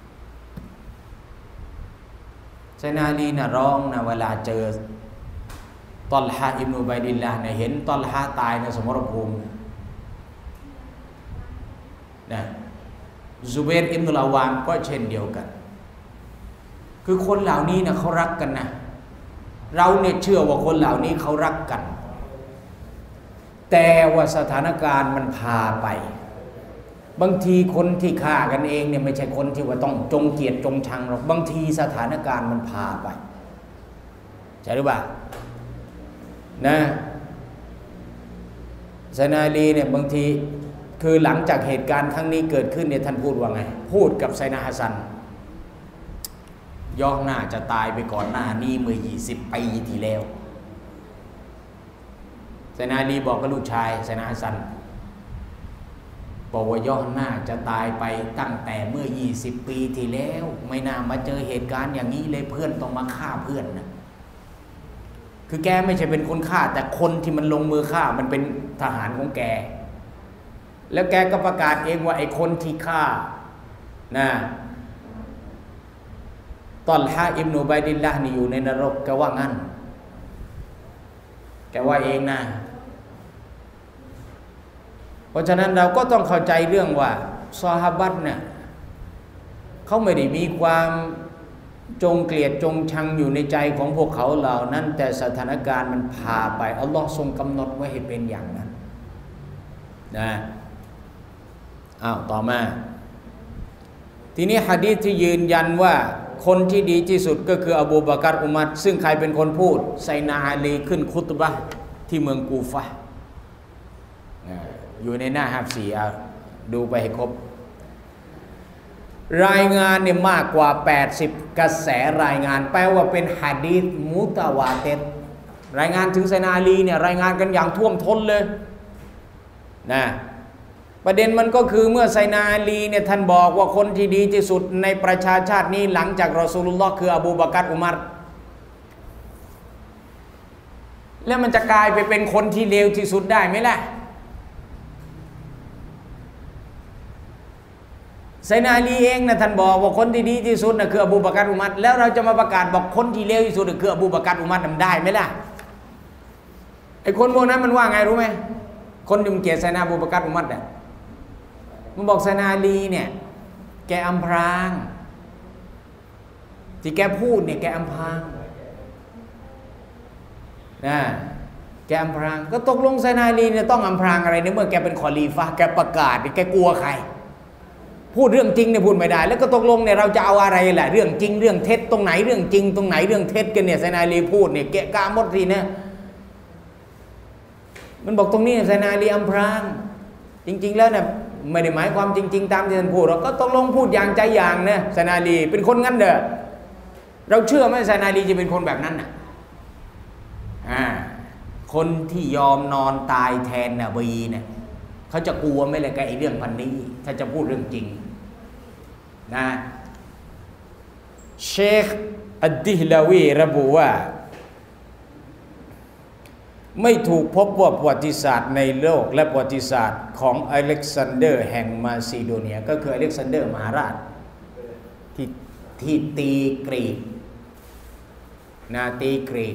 ไซนาอาลีน่ะร้องนะเวลาเจอตอลฮะอิบนุอุบัยดิลลาห์เนี่ยเห็นตอลฮะตายในสมรภูมินะซุบัยรอิบนุลอาวามก็เช่นเดียวกันคือคนเหล่านี้นะเขารักกันนะเราเนี่ยเชื่อว่าคนเหล่านี้เขารักกันแต่ว่าสถานการณ์มันพาไปบางทีคนที่ฆ่ากันเองเนี่ยไม่ใช่คนที่ว่าต้องจงเกลียดจงชังหรอกบางทีสถานการณ์มันพาไปใช่หรือเปล่านะไซนาอาลีเนี่ยบางทีคือหลังจากเหตุการณ์ครั้งนี้เกิดขึ้นเนี่ยท่านพูดว่าไงพูดกับไซนาฮัสซันย่อหน้าจะตายไปก่อนหน้านี้เมื่อยี่สิบปีที่แล้วไซนาอาลีบอกกับลูกชายไซนาฮัสซันบอกว่าย่อหน้าจะตายไปตั้งแต่เมื่อยี่สิบปีที่แล้วไม่น่ามาเจอเหตุการณ์อย่างนี้เลยเพื่อนต้องมาฆ่าเพื่อนนะคือแกไม่ใช่เป็นคนฆ่าแต่คนที่มันลงมือฆ่ามันเป็นทหารของแกแล้วแกก็ประกาศเองว่าไอ้คนที่ฆ่านะตอลฮะอิบนุอุบัยดิลลาห์นี่อยู่ในนรกแกว่างั้นแกว่าเองนะเพราะฉะนั้นเราก็ต้องเข้าใจเรื่องว่าซอฮาบะห์เนี่ยเขาไม่ได้มีความจงเกลียดจงชังอยู่ในใจของพวกเขาเหล่านั้นแต่สถานการณ์มันพาไปอัลลอฮ์ทรงกำหนดไว้ให้เป็นอย่างนั้นนะอ้าวต่อมาทีนี้หะดีษที่ยืนยันว่าคนที่ดีที่สุดก็คืออบูบะกัรอุมัรซึ่งใครเป็นคนพูดไซนาอาลีขึ้นคุตบะห์ที่เมืองกูฟะห์อยู่ในหน้าฮับซีอ่ะดูไปให้ครบรายงานเนี่ยมากกว่าแปดสิบกระแสรายงานแปลว่าเป็นหะดีษมุตะวาติรรายงานถึงไซนาอาลีเนี่ยรายงานกันอย่างท่วมท้นเลยนะประเด็นมันก็คือเมื่อไซนาอาลีเนี่ยท่านบอกว่าคนที่ดีที่สุดในประชาชาตินี้หลังจากรอซูลุลลอฮ์คืออบูบะกัรอุมัรแล้วมันจะกลายไปเป็นคนที่เลวที่สุดได้ไหมล่ะไซนาอาลีเองนะท่านบอกว่าคนที่ดีที่สุดนะคืออบูบะกัรอุมัรแล้วเราจะมาประกาศบอกคนที่เลวที่สุดคืออบูบะกัรอุมัรทำได้ไหมล่ะไอ้คนพวกนั้นมันว่าไงรู้ไหมคนที่มันเกลียดไซนาอบูบะกัรอุมัรเนี่ยมันบอกไซนาอาลีเนี่ยแกอำพรางที่แกพูดเนี่ยแกอำพรางนะแกอำพรางก็ตกลงไซนาอาลีเนี่ยต้องอำพรางอะไรในเมื่อแกเป็นคอลีฟะห์แกประกาศแกกลัวใครพูดเรื่องจริงเนี่ยพูดไม่ได้แล้วก็ตกลงเนี่ยเราจะเอาอะไรแหละเรื่องจริงเรื่องเท็จตรงไหนเรื่องจริงตรงไหนเรื่องเท็จกันเนี่ยไซนาอาลีพูดเนี่ยเกะกะหมดทีเนี่ยมันบอกตรงนี้ไซนาอาลีอำพรางจริงๆแล้วเนี่ยไม่ได้หมายความจริงๆตามที่ท่านพูดเราก็ตกลงพูดอย่างใจอย่างนะไซนาอาลีเป็นคนงั้นเด้อเราเชื่อไหมไซนาอาลีจะเป็นคนแบบนั้นน่ะอ่าคนที่ยอมนอนตายแทนนบีเนี่ยเขาจะกลัวไหมเลยกับไอ้เรื่องพันนี้ถ้าจะพูดเรื่องจริงนะเชคอัดดิฮลาวีระบุว่าไม่ถูกพบว่าประวัติศาสตร์ในโลกและประวัติศาสตร์ของอเล็กซานเดอร์แห่งมาซิโดเนียก็คืออเล็กซานเดอร์มหาราชที่ที่ตีกรีกนาตีกรีก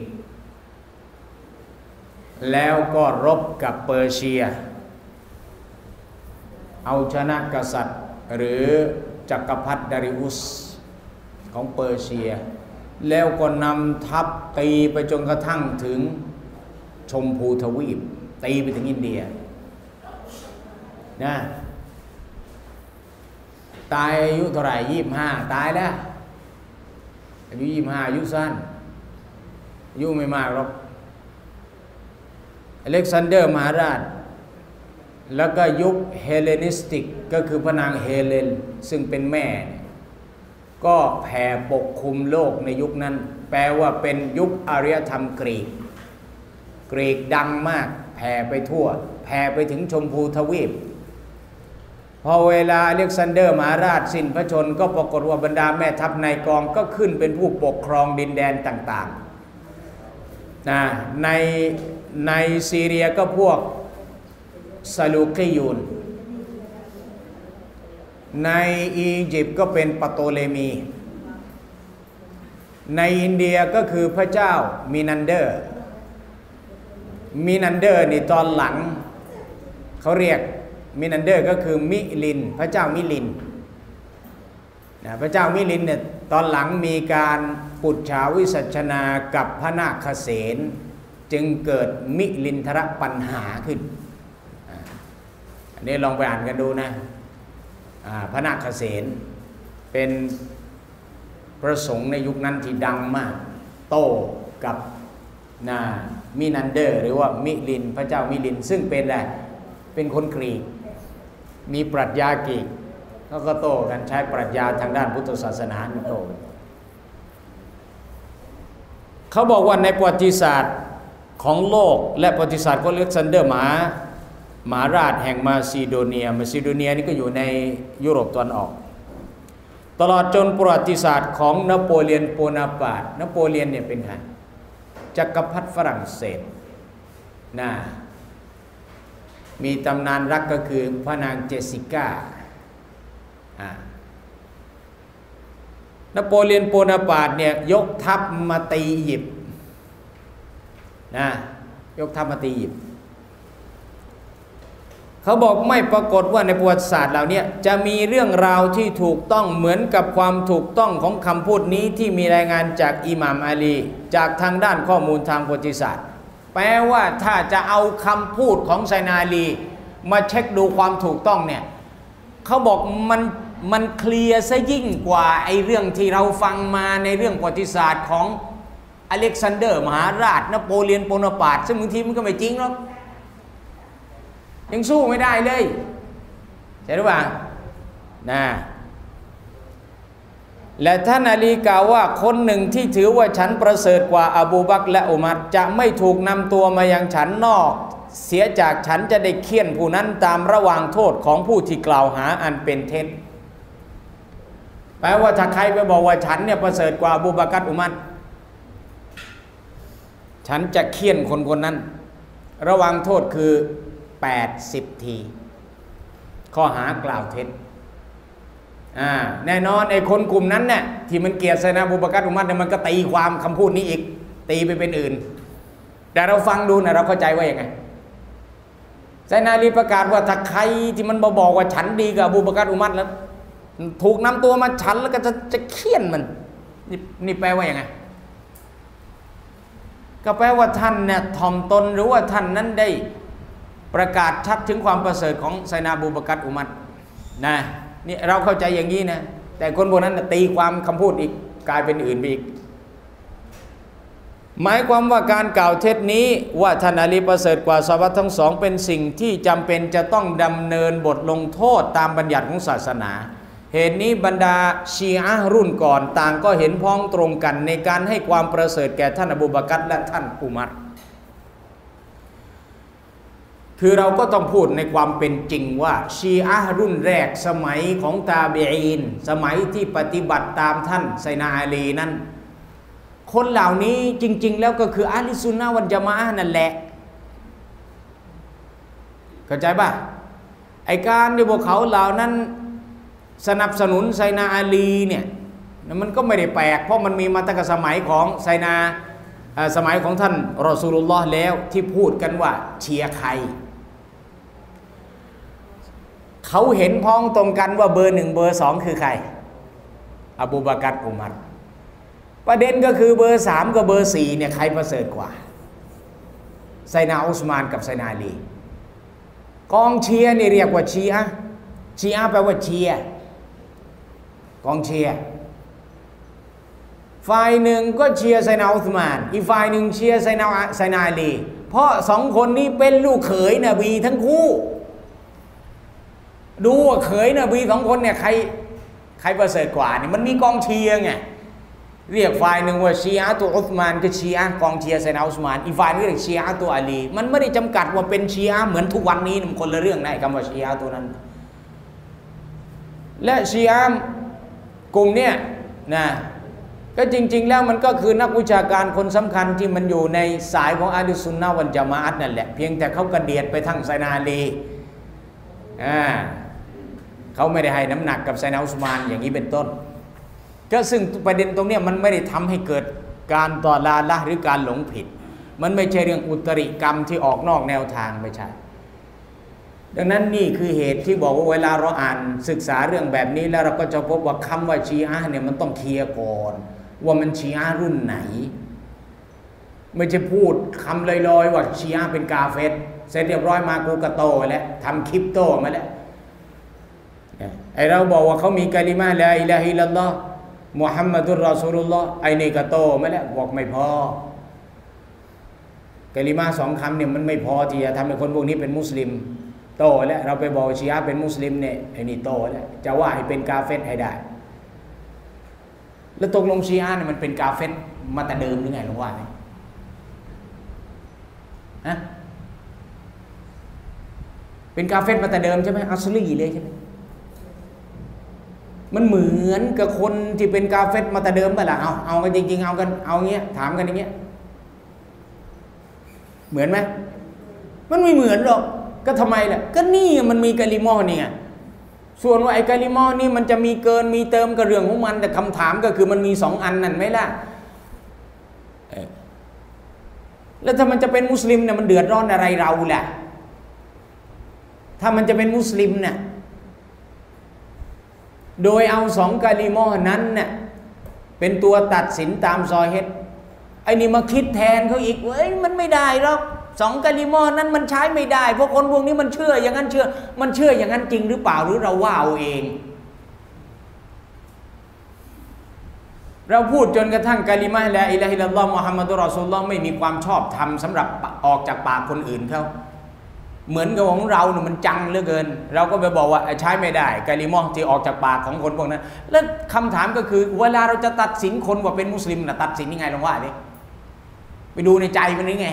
แล้วก็รบกับเปอร์เซียเอาชนะกษัตริย์หรือจักรพรรดิดาริอุสของเปอร์เซียแล้วก็นำทัพตีไปจนกระทั่งถึงชมพูทวีปตีไปถึงอินเดียนะตายอายุเท่าไหร่ยี่สิบห้าตายแล้วอายุยี่สิบห้าอายุสั้นอายุไม่มากหรอกอเล็กซานเดอร์มหาราชแล้วก็ยุคเฮเลนิสติกก็คือพระนางเฮเลนซึ่งเป็นแม่ก็แผ่ปกคลุมโลกในยุคนั้นแปลว่าเป็นยุคอารยธรรมกรีกกรีกดังมากแผ่ไปทั่วแผ่ไปถึงชมพูทวีปพอเวลาอเล็กซานเดอร์มหาราชสิ้นพระชนม์ก็ปรากฏว่าบรรดาแม่ทัพนายกองก็ขึ้นเป็นผู้ปกครองดินแดนต่างๆนะในในซีเรียก็พวกซาลูกิยูนในอียิปต์ก็เป็นปาโตเลมีในอินเดียก็คือพระเจ้ามินันเดอร์มินันเดอร์นี่ตอนหลังเขาเรียกมินันเดอร์ก็คือมิลินพระเจ้ามิลินนะพระเจ้ามิลินเนี่ยตอนหลังมีการปุจฉาวิสัชนากับพระนาคเสนจึงเกิดมิลินทรปัญหาขึ้นอันนี้ลองไปอ่านกันดูนะพระนาคเสนเป็นพระสงฆ์ในยุคนั้นที่ดังมากโต้กับนามินันเดอร์หรือว่ามิลินพระเจ้ามิลินซึ่งเป็นอะไรเป็นคนกรีกมีปรัชญากรีกเขาก็โต้กันใช้ปรัชญาทางด้านพุทธศาสนาโต้เขาบอกว่าในประวัติศาสตร์ของโลกและประวัติศาสตร์ของอเล็กซานเดอร์มหามหาราชแห่งมาซิโดเนียมาซิโดเนียนี่ก็อยู่ในยุโรปตะวันออกตลอดจนประวัติศาสตร์ของนโปเลียนโบนาปาร์ตนโปเลียนเนี่ยเป็นใครจักรพรรดิฝรั่งเศสนะมีตำนานรักก็คือพระนางเจสสิก้านโปเลียนโบนาปาร์ตเนี่ยยกทัพมาตีอียิปต์นะยกทัพมาตีอียิปต์เขาบอกไม่ปรากฏว่าในประวัติศาสตร์เหล่านี้จะมีเรื่องราวที่ถูกต้องเหมือนกับความถูกต้องของคำพูดนี้ที่มีรายงานจากอิหม่ามอาลีจากทางด้านข้อมูลทางประวัติศาสตร์แปลว่าถ้าจะเอาคำพูดของไซนาอาลีมาเช็คดูความถูกต้องเนี่ยเขาบอกมันมันเคลียร์ซะยิ่งกว่าไอ้เรื่องที่เราฟังมาในเรื่องประวัติศาสตร์ของอเล็กซานเดอร์มหาราชนโปเลียนโบนาปาร์ตซึ่งบางทีมันก็ไม่จริงหรอกยังสู้ไม่ได้เลยใช่หรือเปล่านะและท่านอาลีกล่าวว่าคนหนึ่งที่ถือว่าฉันประเสริฐกว่าอบูบักรและอุมัรจะไม่ถูกนำตัวมายังฉันนอกเสียจากฉันจะได้เคี่ยนผู้นั้นตามระหว่างโทษของผู้ที่กล่าวหาอันเป็นเท็จแปลว่าถ้าใครไปบอกว่าฉันเนี่ยประเสริฐกว่าอบูบักรอุมัรฉันจะเคี่ยนคนคนนั้นระหว่างโทษคือแปดสิบทีข้อหากล่าวเท็จอ่าแน่นอนไอ้คนกลุ่มนั้นเนี่ยที่มันเกลียดไซนาอบูบักรอุมัรเนี่ยมันก็ตีความคำพูดนี้อีกตีไปเป็นอื่นแต่เราฟังดูนะเราเข้าใจว่าอย่างไงไซนาลีประกาศว่าถ้าใครที่มันบอกว่าฉันดีกับอบูบักรอุมัรแล้วถูกนำตัวมาฉันแล้วก็จะจะเคี่ยนมันนี่นี่แปลว่าอย่างไงก็แปลว่าท่านเนี่ยถ่อมตนหรือว่าท่านนั้นได้ประกาศชัดถึงความประเสริฐของไซนาอบูบักรอุมัรนะนี่เราเข้าใจอย่างนี้นะแต่คนพวกนั้นตีความคำพูดอีกกลายเป็นอื่นไปอีกหมายความว่าการกล่าวเท็จนี้ว่าท่านอาลีประเสริฐกว่าซอฮาบะห์ทั้งสองเป็นสิ่งที่จำเป็นจะต้องดำเนินบทลงโทษตามบัญญัติของศาสนาเหตุนี้บรรดาชีอะห์รุ่นก่อนต่างก็เห็นพ้องตรงกันในการให้ความประเสริฐแก่ท่านอบูบักรและท่านอุมัรคือเราก็ต้องพูดในความเป็นจริงว่าชีอะห์รุ่นแรกสมัยของตาบีอีนสมัยที่ปฏิบัติตามท่านไซนาอาลีนั้นคนเหล่านี้จริงๆแล้วก็คืออะห์ลิสซุนนะฮ์วัลญะมาอะห์นั่นแหละเข้าใจป่ะไอการที่พวกเขาเหล่านั้นสนับสนุนไซนาอาลีเนี่ยมันก็ไม่ได้แปลกเพราะมันมีมาตั้งแต่สมัยของไซนาสมัยของท่านรอซูลุลลอฮ์แล้วที่พูดกันว่าเชียร์ใครเขาเห็นพ้องตรงกันว่าเบอร์หนึ่งเบอร์สองคือใครอบูบักรอุมัรประเด็นก็คือเบอร์สามกับเบอร์สี่เนี่ยใครประเสริฐกว่าไซนาอุสมานกับไซนาอาลีกองเชียร์นี่เรียกว่าชีอะห์ชีอะห์แปลว่าเชียร์กองเชียร์ฝ่ายหนึ่งก็เชียร์ไซนาอุสมานอีกฝ่ายหนึ่งเชียร์ไซนาไซนาอาลีเพราะสองคนนี้เป็นลูกเขยนบีทั้งคู่ดูว่าเขยนบีสองคนเนี่ยใครใครประเสริฐกว่านี่มันมีกองเชียร์ไงเรียกฝ่ายหนึ่งว่าชีอะห์ตัวอุสมานก็ชีอะห์กองเชียร์ไซนาอุสมานอีกฝ่ายนึงเรียกชีอะห์ตัวอาลีมันไม่ได้จำกัดว่าเป็นชีอะห์เหมือนทุกวันนี้มันคนละเรื่องนะคำว่าชีอะห์ตัวนั้นและชีอะห์กลุ่มเนี่ยนะก็จริงๆแล้วมันก็คือนักวิชาการคนสำคัญที่มันอยู่ในสายของอะห์ลุสซุนนะฮ์วัลญะมาอะฮ์นั่นแหละเพียงแต่เขากระเดียดไปทางไซนาอาลีอ่าเขาไม่ได้ให้น้ำหนักกับไซนาอุสมานอย่างนี้เป็นต้นก็ซึ่งประเด็นตรงนี้มันไม่ได้ทำให้เกิดการต่อลาละหรือการหลงผิดมันไม่ใช่เรื่องอุตริกรรมที่ออกนอกแนวทางไม่ใช่ดังนั้นนี่คือเหตุที่บอกว่าเวลาเราอ่านศึกษาเรื่องแบบนี้แล้วเราก็จะพบว่าคำว่าชีอะห์เนี่ยมันต้องเคลียร์ก่อนว่ามันชีอะห์รุ่นไหนไม่ใช่พูดคำลอยๆว่าชีอะห์เป็นกาเฟรเสร็จเรียบร้อยมากูกระโตแล้วทำคลิปโตมาแล้วไอเราบอกว่าเขามีกะลิมาลาอิลาฮะอิลลัลลอฮ์มุฮัมมัดุรรอซูลุลลอฮ์ไอนี่กระโตมาแล้วบอกไม่พอกะลิมาสองคำเนี่ยมันไม่พอที่จะทำให้คนพวกนี้เป็นมุสลิมโตแล้วเราไปบอกชีอะห์เป็นมุสลิมเนี่ยไอ้นี่โตแล้วจะว่าให้เป็นกาเฟรให้ได้แล้วตกลงชีอะห์เนี่ยมันเป็นกาเฟรมาแต่เดิมหรือไงหลวงว่าไหมฮะเป็นกาเฟรมาแต่เดิมใช่ไหมอัสลีเลยใช่ไหมมันเหมือนกับคนที่เป็นกาเฟรมาแต่เดิมไปละเอาเอากันจริงๆเอากันเอาเงี้ยถามกันอย่างเงี้ยเหมือนไหมมันไม่เหมือนหรอกก็ทำไมล่ะก็นี่มันมีกะลิมอนี่ไงส่วนว่าไอ้กะลิมอนี่มันจะมีเกินมีเติมกับเรื่องของมันแต่คำถามก็คือมันมีสองอันนั่นไหมล่ะแล้วถ้ามันจะเป็นมุสลิมเนี่ยมันเดือดร้อนอะไรเราล่ะถ้ามันจะเป็นมุสลิมเนี่ยโดยเอาสองกะลิมอนั้นเนี่ยเป็นตัวตัดสินตามซอฮิฮ์ไอ้นี่มาคิดแทนเขาอีกเว้ยมันไม่ได้หรอกสองกะลิมอนั้นมันใช้ไม่ได้เพราะคนพวกนี้มันเชื่ออย่างนั้นเชื่อมันเชื่ออย่างนั้นจริงหรือเปล่าหรือเราว่าเอาเองเราพูดจนกระทั่งกะลิมะห์ลาอิลาฮะอิลลัลลอฮ์มุฮัมมัดุรรอซูลุลลอฮ์ไม่มีความชอบธรรมสำหรับออกจากปากคนอื่นเขาเหมือนกับของเราเนี่ยมันจังเหลือเกินเราก็ไปบอกว่าใช้ไม่ได้กะลิมะห์ที่ออกจากปากของคนพวกนั้นแล้วคำถามก็คือเวลาเราจะตัดสินคนว่าเป็นมุสลิมนะตัดสินยังไงลองว่าดิไปดูในใจมันนี่ไง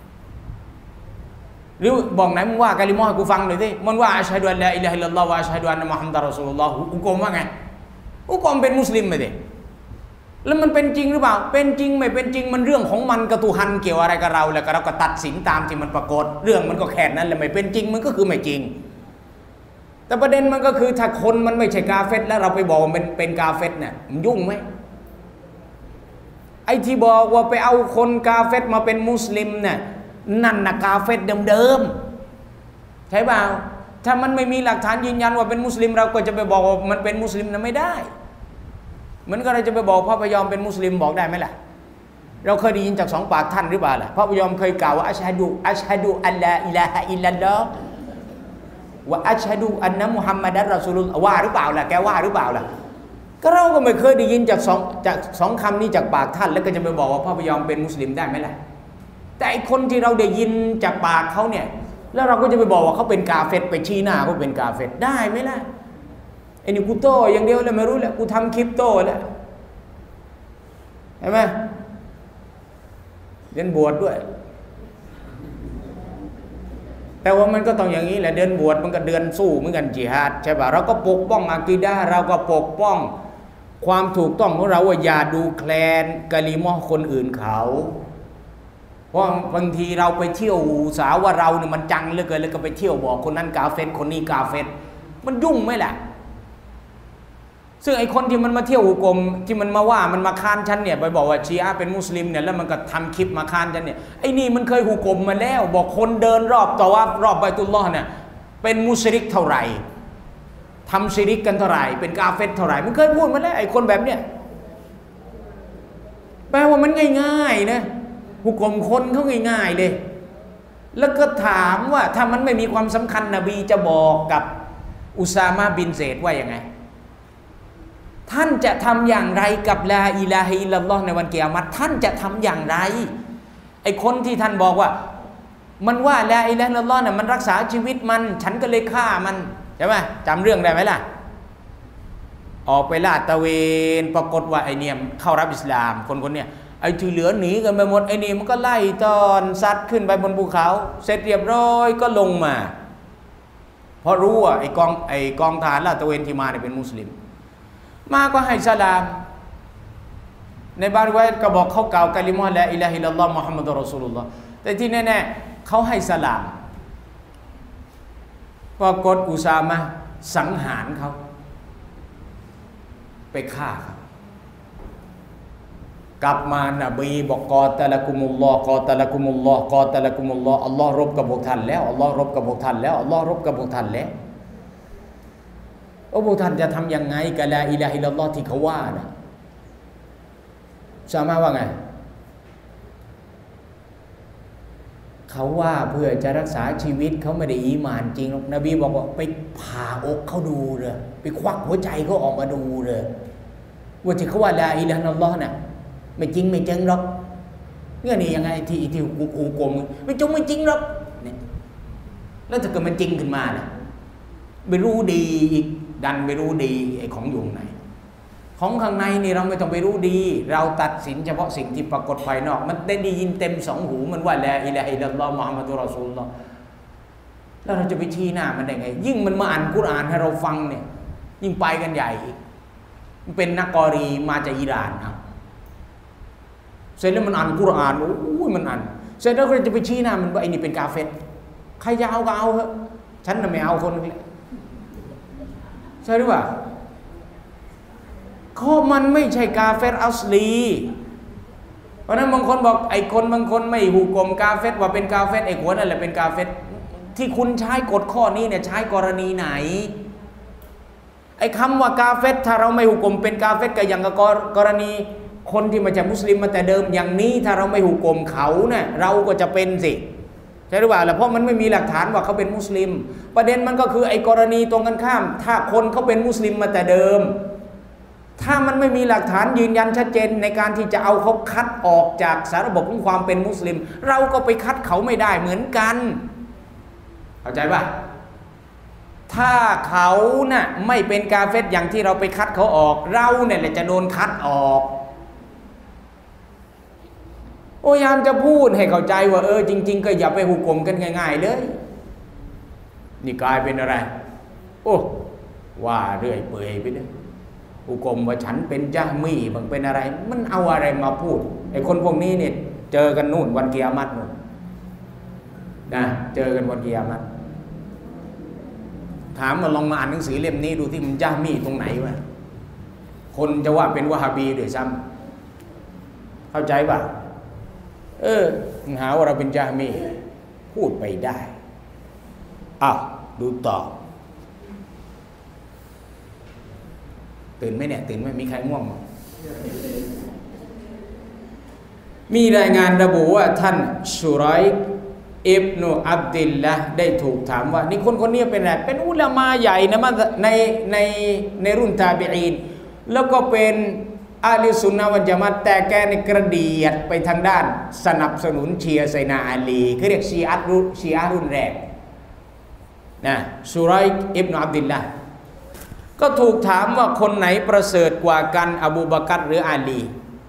หรือบอกไหนมึงว่ากะลิมะห์ให้กูฟังหน่อยสิมันว่าอัชฮะดุอัลลาอิลาฮะอิลลัลลอฮ์วะอัชฮะดุอันนะมุฮัมมัดรอซูลุลลอฮ์อุกมว่าไงอุกมเป็นมุสลิมไหมดิแล้วมันเป็นจริงหรือเปล่าเป็นจริงไม่เป็นจริงมันเรื่องของมันกับตุฮันเกี่ยวอะไรกับเราแล้วก็เราก็ตัดสินตามที่มันปรากฏเรื่องมันก็แค่นั้นแหละไม่เป็นจริงมันก็คือไม่จริงแต่ประเด็นมันก็คือถ้าคนมันไม่ใช่กาเฟรแล้วเราไปบอกมันเป็นกาเฟรเนี่ยมันยุ่งไหมไอ้ที่บอกว่าไปเอาคนกาเฟรมาเป็นมุสลิมเนี่ยนั่นนะกาเฟรเดิมๆใช่เปล่าถ้ามันไม่มีหลักฐานยืนยันว่าเป็นมุสลิมเราก็จะไปบอกว่ามันเป็นมุสลิมนะไม่ได้เหมือนก็เราจะไปบอกพระพยอมเป็นมุสลิมบอกได้ไหมล่ะเราเคยได้ยินจากสองปากท่านหรือเปล่าล่ะพระพยอมเคยกล่าวว่าอัชฮะดุอัชฮะดุอัลลาอิลาฮะอิลลัลลอฮ์วะอัชฮะดุอันนะมุฮัมมัดัรรอซูลุลลอฮ์ว่าหรือเปล่าล่ะแกว่าหรือเปล่าล่ะก็เราก็ไม่เคยได้ยินจากสองจากสองคำนี้จากปากท่านแล้วก็จะไปบอกว่าพระพยอมเป็นมุสลิมได้ไหมล่ะแต่ไอคนที่เราได้ยินจากปากเขาเนี่ยแล้วเราก็จะไปบอกว่าเขาเป็นกาเฟรไปชี้หน้าเขาเป็นกาเฟรได้ไหมล่ะไอ้นี่กูโต้อย่างเดียวเลยไม่รู้แหละกูทำคลิปโต้แล้วเห็นไหมเดินบวชด้วยแต่ว่ามันก็ต้องอย่างนี้แหละเดินบวชมันก็เดินสู้เหมือนกันจิฮาดใช่ป่ะเราก็ปกป้องอากีดะห์เราก็ปกป้องความถูกต้องของเราว่าอย่าดูแคลนกะลิมะห์คนอื่นเขาเพราะบางทีเราไปเที่ยวสาวว่าเราเนี่ยมันจังเหลือเกินแล้วก็ไปเที่ยวบอกคนนั้นกาเฟรคนนี้กาเฟรมันยุ่งไหมล่ะซึ่งไอคนที่มันมาเที่ยวหุกลมที่มันมาว่ามันมาค้านฉันเนี่ยไปบอกว่าชีอะห์เป็นมุสลิมเนี่ยแล้วมันก็ทำคลิปมาค้านฉันเนี่ยไอ้นี่มันเคยหุกลมมาแล้วบอกคนเดินรอบตะวัฟรอบบัยตุลลอฮ์เนี่ยเป็นมุชริกเท่าไหร่ทำชิริกกันเท่าไหร่เป็นกาเฟรเท่าไหร่มันเคยพูดมาแล้วไอ้คนแบบเนี้ยแปลว่ามันง่ายๆนะหุกลมคนเขาง่ายๆเลยแล้วก็ถามว่าถ้ามันไม่มีความสำคัญนบีจะบอกกับอุซามะห์บินเซดว่ายังไงท่านจะทำอย่างไรกับลาอิลาฮะอิลลัลลอฮ์ในวันกิยามะฮ์ท่านจะทำอย่างไรไอ้คนที่ท่านบอกว่ามันว่าลาอิลาฮะอิลลัลลอฮ์เนี่ยมันรักษาชีวิตมันฉันก็เลยฆ่ามันใช่ไหมจำเรื่องได้ไหมล่ะออกไปลาดตระเวนปรากฏว่าไอ้เนี่ยเข้ารับอิสลามคนคนเนี้ยไอ้ที่เหลือหนีกันไปหมดไอ้นี่มันก็ไล่ตอนซัดขึ้นไปบนภูเขาเสร็จเรียบร้อยก็ลงมาเพราะรู้ว่าไอ้กองไอ้กองทหารลาดตระเวนที่มาเนี่ยเป็นมุสลิมมาก็ให้สลามในบางริวายะห์ก็บอกเขากล่าวกะลิมะห์ลาอิลาฮะอิลลัลลอฮ์มุฮัมมัดุรรอซูลุลลอฮ์แต่ที่แน่ๆเขาให้สลามปรากฏอุซามะห์สังหารเขาไปฆ่าเขากลับมานบีบอกกอตะละกุมุลลอฮ์กอตะละกุมุลลอฮ์กอตะละกุมุลลอฮ์อัลลอฮ์รบกับพวกท่านแล้วอัลลอฮ์รบกับพวกท่านแล้วอัลลอฮ์รบกับพวกท่านแล้วโอ้พวกท่านจะทำยังไงกับลาอิลาฮะอิลลัลลอฮ์ที่เขาว่านะสามารถว่าไงเขาว่าเพื่อจะรักษาชีวิตเขาไม่ได้อีหม่านจริงหรอกนบีบอกว่าไปผ่าอกเขาดูเลยไปควักหัวใจเขาออกมาดูเลยว่าที่เขาว่าลาอิลาฮะอิลลัลลอฮ์น่ะไม่จริงไม่จริงหรอกเนี่ยนี่ยังไงที่ที่กูกูกลมไม่จงไม่จริงหรอกเนี่ยแล้วถ้าเกิดมันจริงขึ้นมาเนี่ยไม่รู้ดีอีกดันไม่รู้ดีไอ้ของอยู่ไหนของข้างในนี่เราไม่ต้องไปรู้ดีเราตัดสินเฉพาะสิ่งที่ปรากฏภายนอกมันได้ได้ยินเต็มสองหูมันว่าลาอิลาฮะอิลลัลลอฮ์มุฮัมมัดุรรอซูลุลลอฮ์แล้วเราจะไปชี้หน้ามันได้ไงยิ่งมันมาอ่านกุรอานให้เราฟังเนี่ยยิ่งไปกันใหญ่อีกมันเป็นนักกอรีมาจากอิหร่านครับเสร็จแล้วมันอ่านกุรอานโอ้ยมันอ่านเสร็จแล้วก็จะไปชี้หน้ามันว่าไอ้นี่เป็นกาเฟรใครจะเอาก็เอาเถอะฉันน่ะไม่เอาคนนี้ใช่หรือเปล่าข้อมันไม่ใช่กาเฟรอัสลีเพราะนั้นบางคนบอกไอ้คนบางคนไม่หุกมกาเฟรว่าเป็นกาเฟรไอ้คนนั่นแหละเป็นกาเฟรที่คุณใช้กฎข้อนี้เนี่ยใช้กรณีไหนไอ้คำว่ากาเฟรถ้าเราไม่หุกมเป็นกาเฟรก็อย่างกับกรณีคนที่มาจากมุสลิมมาแต่เดิมอย่างนี้ถ้าเราไม่หุกมเขาเนี่ยเราก็จะเป็นสิใช่หรือเปล่าล่ะเพราะมันไม่มีหลักฐานว่าเขาเป็นมุสลิมประเด็นมันก็คือไอ้กรณีตรงกันข้ามถ้าคนเขาเป็นมุสลิมมาแต่เดิมถ้ามันไม่มีหลักฐานยืนยันชัดเจนในการที่จะเอาเขาคัดออกจากสารบบของความเป็นมุสลิมเราก็ไปคัดเขาไม่ได้เหมือนกันเข้าใจป่ะถ้าเขาน่ะไม่เป็นกาเฟรอย่างที่เราไปคัดเขาออกเราเนี่ยแหละจะโดนคัดออกพยายามจะพูดให้เข้าใจว่าเออจริงๆก็อย่าไปหุกกลมกันง่ายๆเลยนี่กลายเป็นอะไรโอ้ว่าเรื่อยเปื่อยไปเลยหุกกลมว่าฉันเป็นญะมีบางเป็นอะไรมันเอาอะไรมาพูดไอ้คนพวกนี้เนี่ยเจอกันนู่นวันกิยามะฮ์นู่นนะเจอกันวันกิยามะฮ์ถามมาลองมาอ่านหนังสือเล่มนี้ดูที่มันญะมีตรงไหนวะคนจะว่าเป็นวะฮาบีด้วยซ้ำเข้าใจป่ะเออหาว่าเราเป็นญะมีพูดไปได้อ้าวดูต่อตื่นไหมเนี่ยตื่นไหมมีใครง่วงมั้ยมีรายงานระบุว่าท่านชุไรค์อิบนุอับดิลละได้ถูกถามว่านี่คนคนนี้เป็นอะไรเป็นอุลามะใหญ่นะมาในในในรุ่นตาบีอีนแล้วก็เป็นอาลีซุนนะวัลญะมาอะห์แต่แกในกระเดียดไปทางด้านสนับสนุนเชียร์ไซนาอาลีคือเรียกชีอะห์รุ่นชีอะห์รุ่นแรกนะชุไรค์อิบนุอับดิลละก็ถูกถามว่าคนไหนประเสริฐกว่ากันอบูบักรหรืออาลี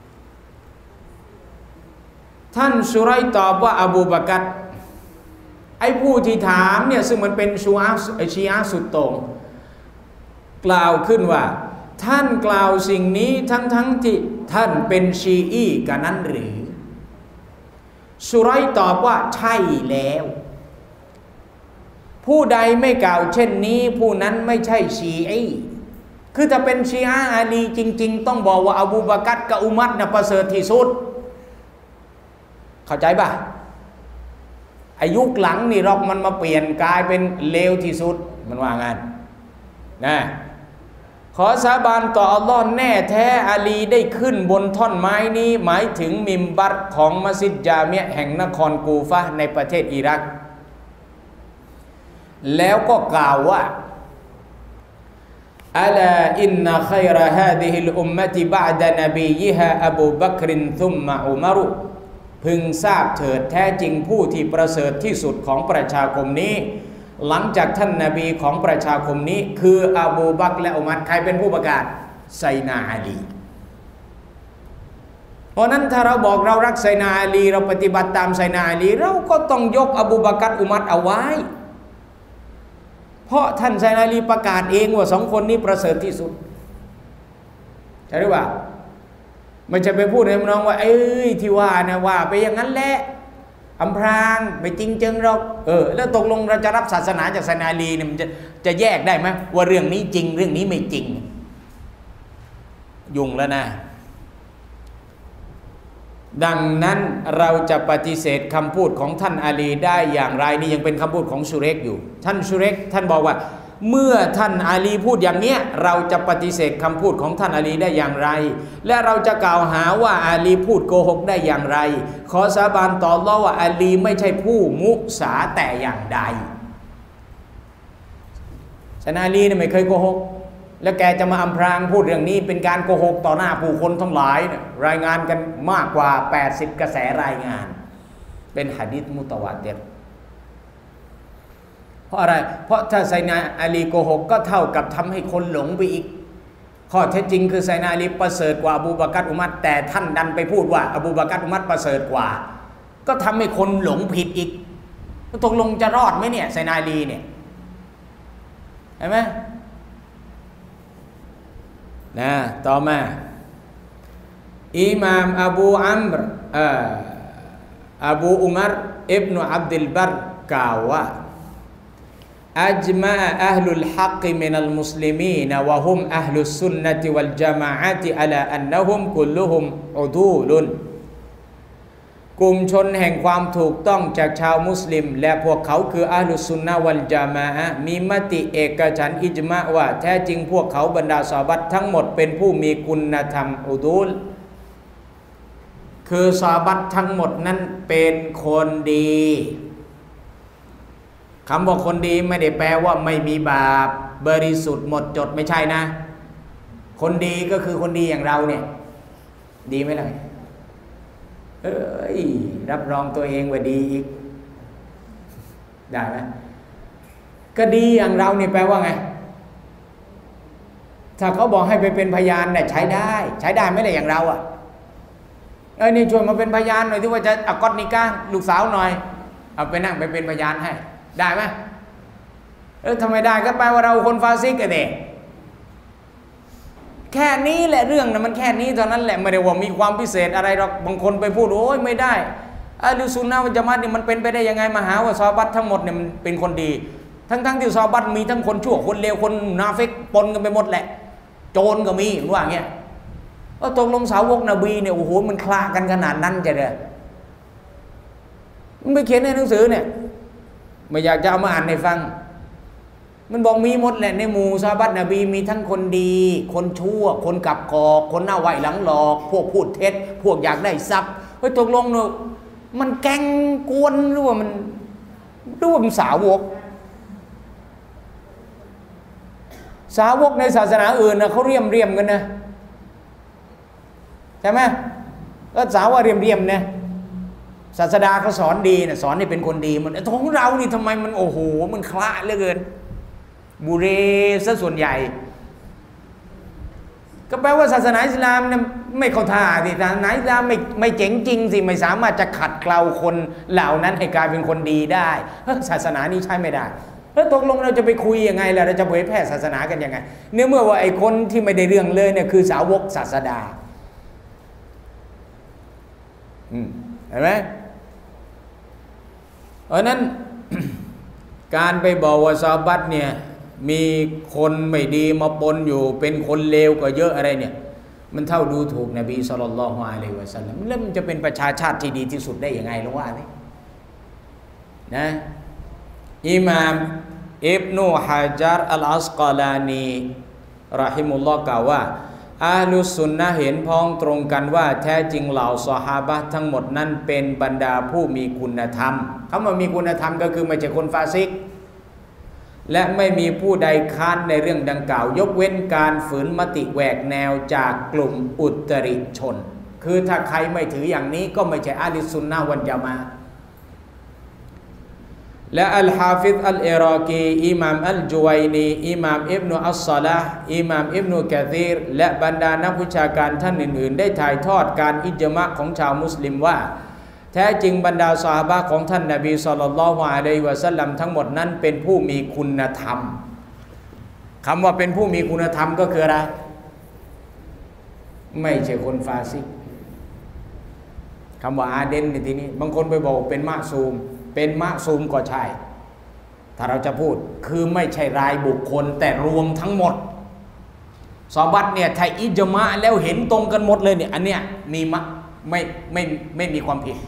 ท่านชุไรค์ตอบว่าอบูบักรไอ้ผู้ที่ถามเนี่ยซึ่งมันเป็นชูอาชีอะห์สุดโต่งกล่าวขึ้นว่าท่านกล่าวสิ่งนี้ทั้งทั้งที่ท่านเป็นชีอีกันนั้นหรือชุไรค์ตอบว่าใช่แล้วผู้ใดไม่กล่าวเช่นนี้ผู้นั้นไม่ใช่ชีอีคือถ้าเป็นชีอะห์อาลีจริงๆต้องบอกว่าอบูบักรกับอุมัรน่ะประเสริฐที่สุดเข้าใจป่ะอายุหลังนี่รอกมันมาเปลี่ยนกลายเป็นเลวที่สุดมันว่างั้นนะขอสาบานต่ออัลลอฮ์แน่แท้อาลีได้ขึ้นบนท่อนไม้นี้หมายถึงมิมบัรของมัสยิดญามิอะห์แห่งนครกูฟะห์ในประเทศอิรักแล้วก็กล่าวว่าอัลาอินนะคัยรฮาซิฮิลอุมมะติบะอ์ดะนบียิฮาอบูบักรซุมมะอุมรุพึงทราบเถิดแท้จริงผู้ที่ประเสริฐที่สุดของประชาคมนี้หลังจากท่านนบีของประชาคมนี้คืออบูบักรและอุมัรใครเป็นผู้ประกาศไซนาอาลีเพราะนั้นถ้าเราบอกเรารักไซนาอาลีเราปฏิบัติตามไซนาอาลีเราก็ต้องยกอบูบักรอุมัรเอาไว้เพราะท่านไซนาอาลีประกาศเองว่าสองคนนี้ประเสริฐที่สุดใช่หรือเปล่าไม่ใช่ไปพูดให้น้องว่าเอ้ยที่ว่านะว่าไปอย่างนั้นแหละอำพรางไม่จริงจังหรอกเออแล้วตกลงเราจะรับศาสนาจากไซนาอาลีเนี่ยมันจะจะแยกได้ไหมว่าเรื่องนี้จริงเรื่องนี้ไม่จริงยุ่งแล้วนะดังนั้นเราจะปฏิเสธคำพูดของท่านอาลีได้อย่างไรนี่ยังเป็นคำพูดของชุเรกอยู่ท่านชุเรกท่านบอกว่าเมื่อท่านอาลีพูดอย่างเนี้ยเราจะปฏิเสธคำพูดของท่านอาลีได้อย่างไรและเราจะกล่าวหาว่าอาลีพูดโกหกได้อย่างไรขอสาบานต่ออัลเลาะห์ว่าอาลีไม่ใช่ผู้มุสาแต่อย่างใดฉะนั้นอาลีเนี่ยไม่เคยโกหกแล้วแกจะมาอำพรางพูดเรื่องนี้เป็นการโกหกต่อหน้าผู้คนทั้งหลายเนี่ยรายงานกันมากกว่าแปดสิบกระแสรายงานเป็นหะดีษมุตะวาติรเพราะอะไรเพราะถ้าไซนาอาลีโกหกก็เท่ากับทำให้คนหลงไปอีกข้อเท็จจริงคือไซนาอาลีประเสริฐกว่าอบูบักรอุมัรแต่ท่านดันไปพูดว่าอบูบักรอุมัรประเสริฐกว่าก็ทำให้คนหลงผิดอีกตกลงจะรอดไหมเนี่ยไซนาอาลีเนี่ยเห็นไหมนะต่อมาอิหม่ามอบูอัมรอบูอุมัรอิบนุอับดุลบัรกล่าวว่าอัจมะอัลลุลฮักมินัลมุสลิมีนวะฮุมอัลลุสซุนนะติวัลญะมาอะติอะลาอันนะฮุมกุลลุฮุมอุดูลุนกลุ่มชนแห่งความถูกต้องจากชาวมุสลิมและพวกเขาคืออัลลุสซุนนะวัลญะมาอะห์มีมติเอกฉันท์อิจมะว่าแท้จริงพวกเขาบรรดาซอฮาบะห์ทั้งหมดเป็นผู้มีคุณธรรมอุดูลคือซอฮาบะห์ทั้งหมดนั้นเป็นคนดีคำว่าคนดีไม่ได้แปลว่าไม่มีบาปบริสุทธิ์หมดจดไม่ใช่นะคนดีก็คือคนดีอย่างเราเนี่ยดีไหมล่ะเอ้ยรับรองตัวเองว่าดีอีกได้ไหมก็ดีอย่างเราเนี่ยแปลว่าไงถ้าเขาบอกให้ไปเป็นพยานเนี่ยใช้ได้ใช้ได้ไหมล่ะอย่างเราอ่ะเอ้ยนี่ชวนมาเป็นพยานหน่อยที่ว่าจะอักกอดนิกะลูกสาวหน่อยเอาไปนั่งไปเป็นพยานให้ได้ไหมเออทำไมได้ก็แปลว่าเราคนฟาซิกกันเองแค่นี้แหละเรื่องนะมันแค่นี้เท่านั้นแหละไม่ได้ว่ามีความพิเศษอะไรหรอกบางคนไปพูดโอ้ยไม่ได้อะลุซุนนะฮ์วัลญะมาอะห์นี่มันเป็นไปได้ยังไงมาหาว่าซอฮาบะห์ทั้งหมดเนี่ยมันเป็นคนดีทั้งๆ ท, ที่ซอฮาบะห์มีทั้งคนชั่วคนเลวคนมุนาฟิกปนกันไปหมดแหละโจรก็มีว่าอย่างเงี้ยว่าตกลงสาวกนบีเนี่ยโอ้โหมันคลากันขนาดนั้นจะเลยมันไปเขียนในหนังสือเนี่ยไม่อยากจะเอามาอ่านให้ฟังมันบอกมีหมดแหละในหมู่ซอฮาบะห์นบีมีทั้งคนดีคนชั่วคนกลับกอกคนหน้าไหวหลังหลอกพวกพูดเท็จพวกอยากได้ทรัพย์เฮ้ยตกลงเนอะมันแกงกวนหรือว่ามันหรือว่ามันสาวกสาวกในศาสนาอื่นนะเขาเรียมเรียมกันนะใช่ไหมก็สาวว่าเรียมเรียมนะศาสดาเขาสอนดีนะสอนให้เป็นคนดีมันของเรานี่ทำไมมันโอ้โหมันคละเหลือเกินบุเรซะส่วนใหญ่ก็แปลว่าศาสนาอิสลามเนี่ยไม่เข้าท่าสิศาสนาอิสลามไม่ไม่เจ๋งจริงสิไม่สามารถจะขัดเกลาคนเหล่านั้นให้กลายเป็นคนดีได้ศาสนานี้ใช้ไม่ได้แล้วตกลงเราจะไปคุยยังไงล่ะเราจะเผยแพร่ศาสนากันยังไงเนื่องเมื่อว่าไอ้คนที่ไม่ได้เรื่องเลยเนี่ยคือสาวกศาสดาอืมเห็นไหมเพราะนั้น การไปบอกว่าซอฮาบะห์เนี่ยมีคนไม่ดีมาปนอยู่เป็นคนเลวก็เยอะอะไรเนี่ยมันเท่าดูถูกนบีศ็อลลัลลอฮุอะลัยฮิวะซัลลัมแล้วมันจะเป็นประชาชาติที่ดีที่สุดได้ยังไงล่ะว่านี่นะอิหม่ามอิบนุฮะญัรอัลอัสกอลานีเราะฮิมุลลอฮ์กล่าวว่าอะห์ลุสซุนนะห์เห็นพ้องตรงกันว่าแท้จริงเหล่าซอฮาบะห์ทั้งหมดนั้นเป็นบรรดาผู้มีคุณธรรมคำว่ามีคุณธรรมก็คือไม่ใช่คนฟาซิกและไม่มีผู้ใดค้านในเรื่องดังกล่าวยกเว้นการฝืนมติแหวกแนวจากกลุ่มอุตริชนคือถ้าใครไม่ถืออย่างนี้ก็ไม่ใช่อะห์ลุสซุนนะห์วัลญะมาอะห์และอัลฮาฟิซอัลอิรากีอิหม่ามอัลจุวัยนีอิหม่ามอิบนุอัศศอลาห์อิหม่ามอิบนุกะซีรและบรรดานักวิชาการท่านอื่นๆได้ถ่ายทอดการอิจมะของชาวมุสลิมว่าแท้จริงบรรดาซอฮาบะห์ของท่านนบีศ็อลลัลลอฮุอะลัยฮิวะซัลลัมทั้งหมดนั้นเป็นผู้มีคุณธรรมคำว่าเป็นผู้มีคุณธรรมก็คืออะไรไม่ใช่คนฟาซิกคำว่าอาเดนในที่นี้บางคนไปบอกเป็นมะซูมเป็นมะซูมก็ใช่ถ้าเราจะพูดคือไม่ใช่รายบุคคลแต่รวมทั้งหมดซอฮาบะห์เนี่ยถ้าอิจมะแล้วเห็นตรงกันหมดเลยเนี่ยอันเนี้ยมีมะไม่ไม่ไม่มีความผิด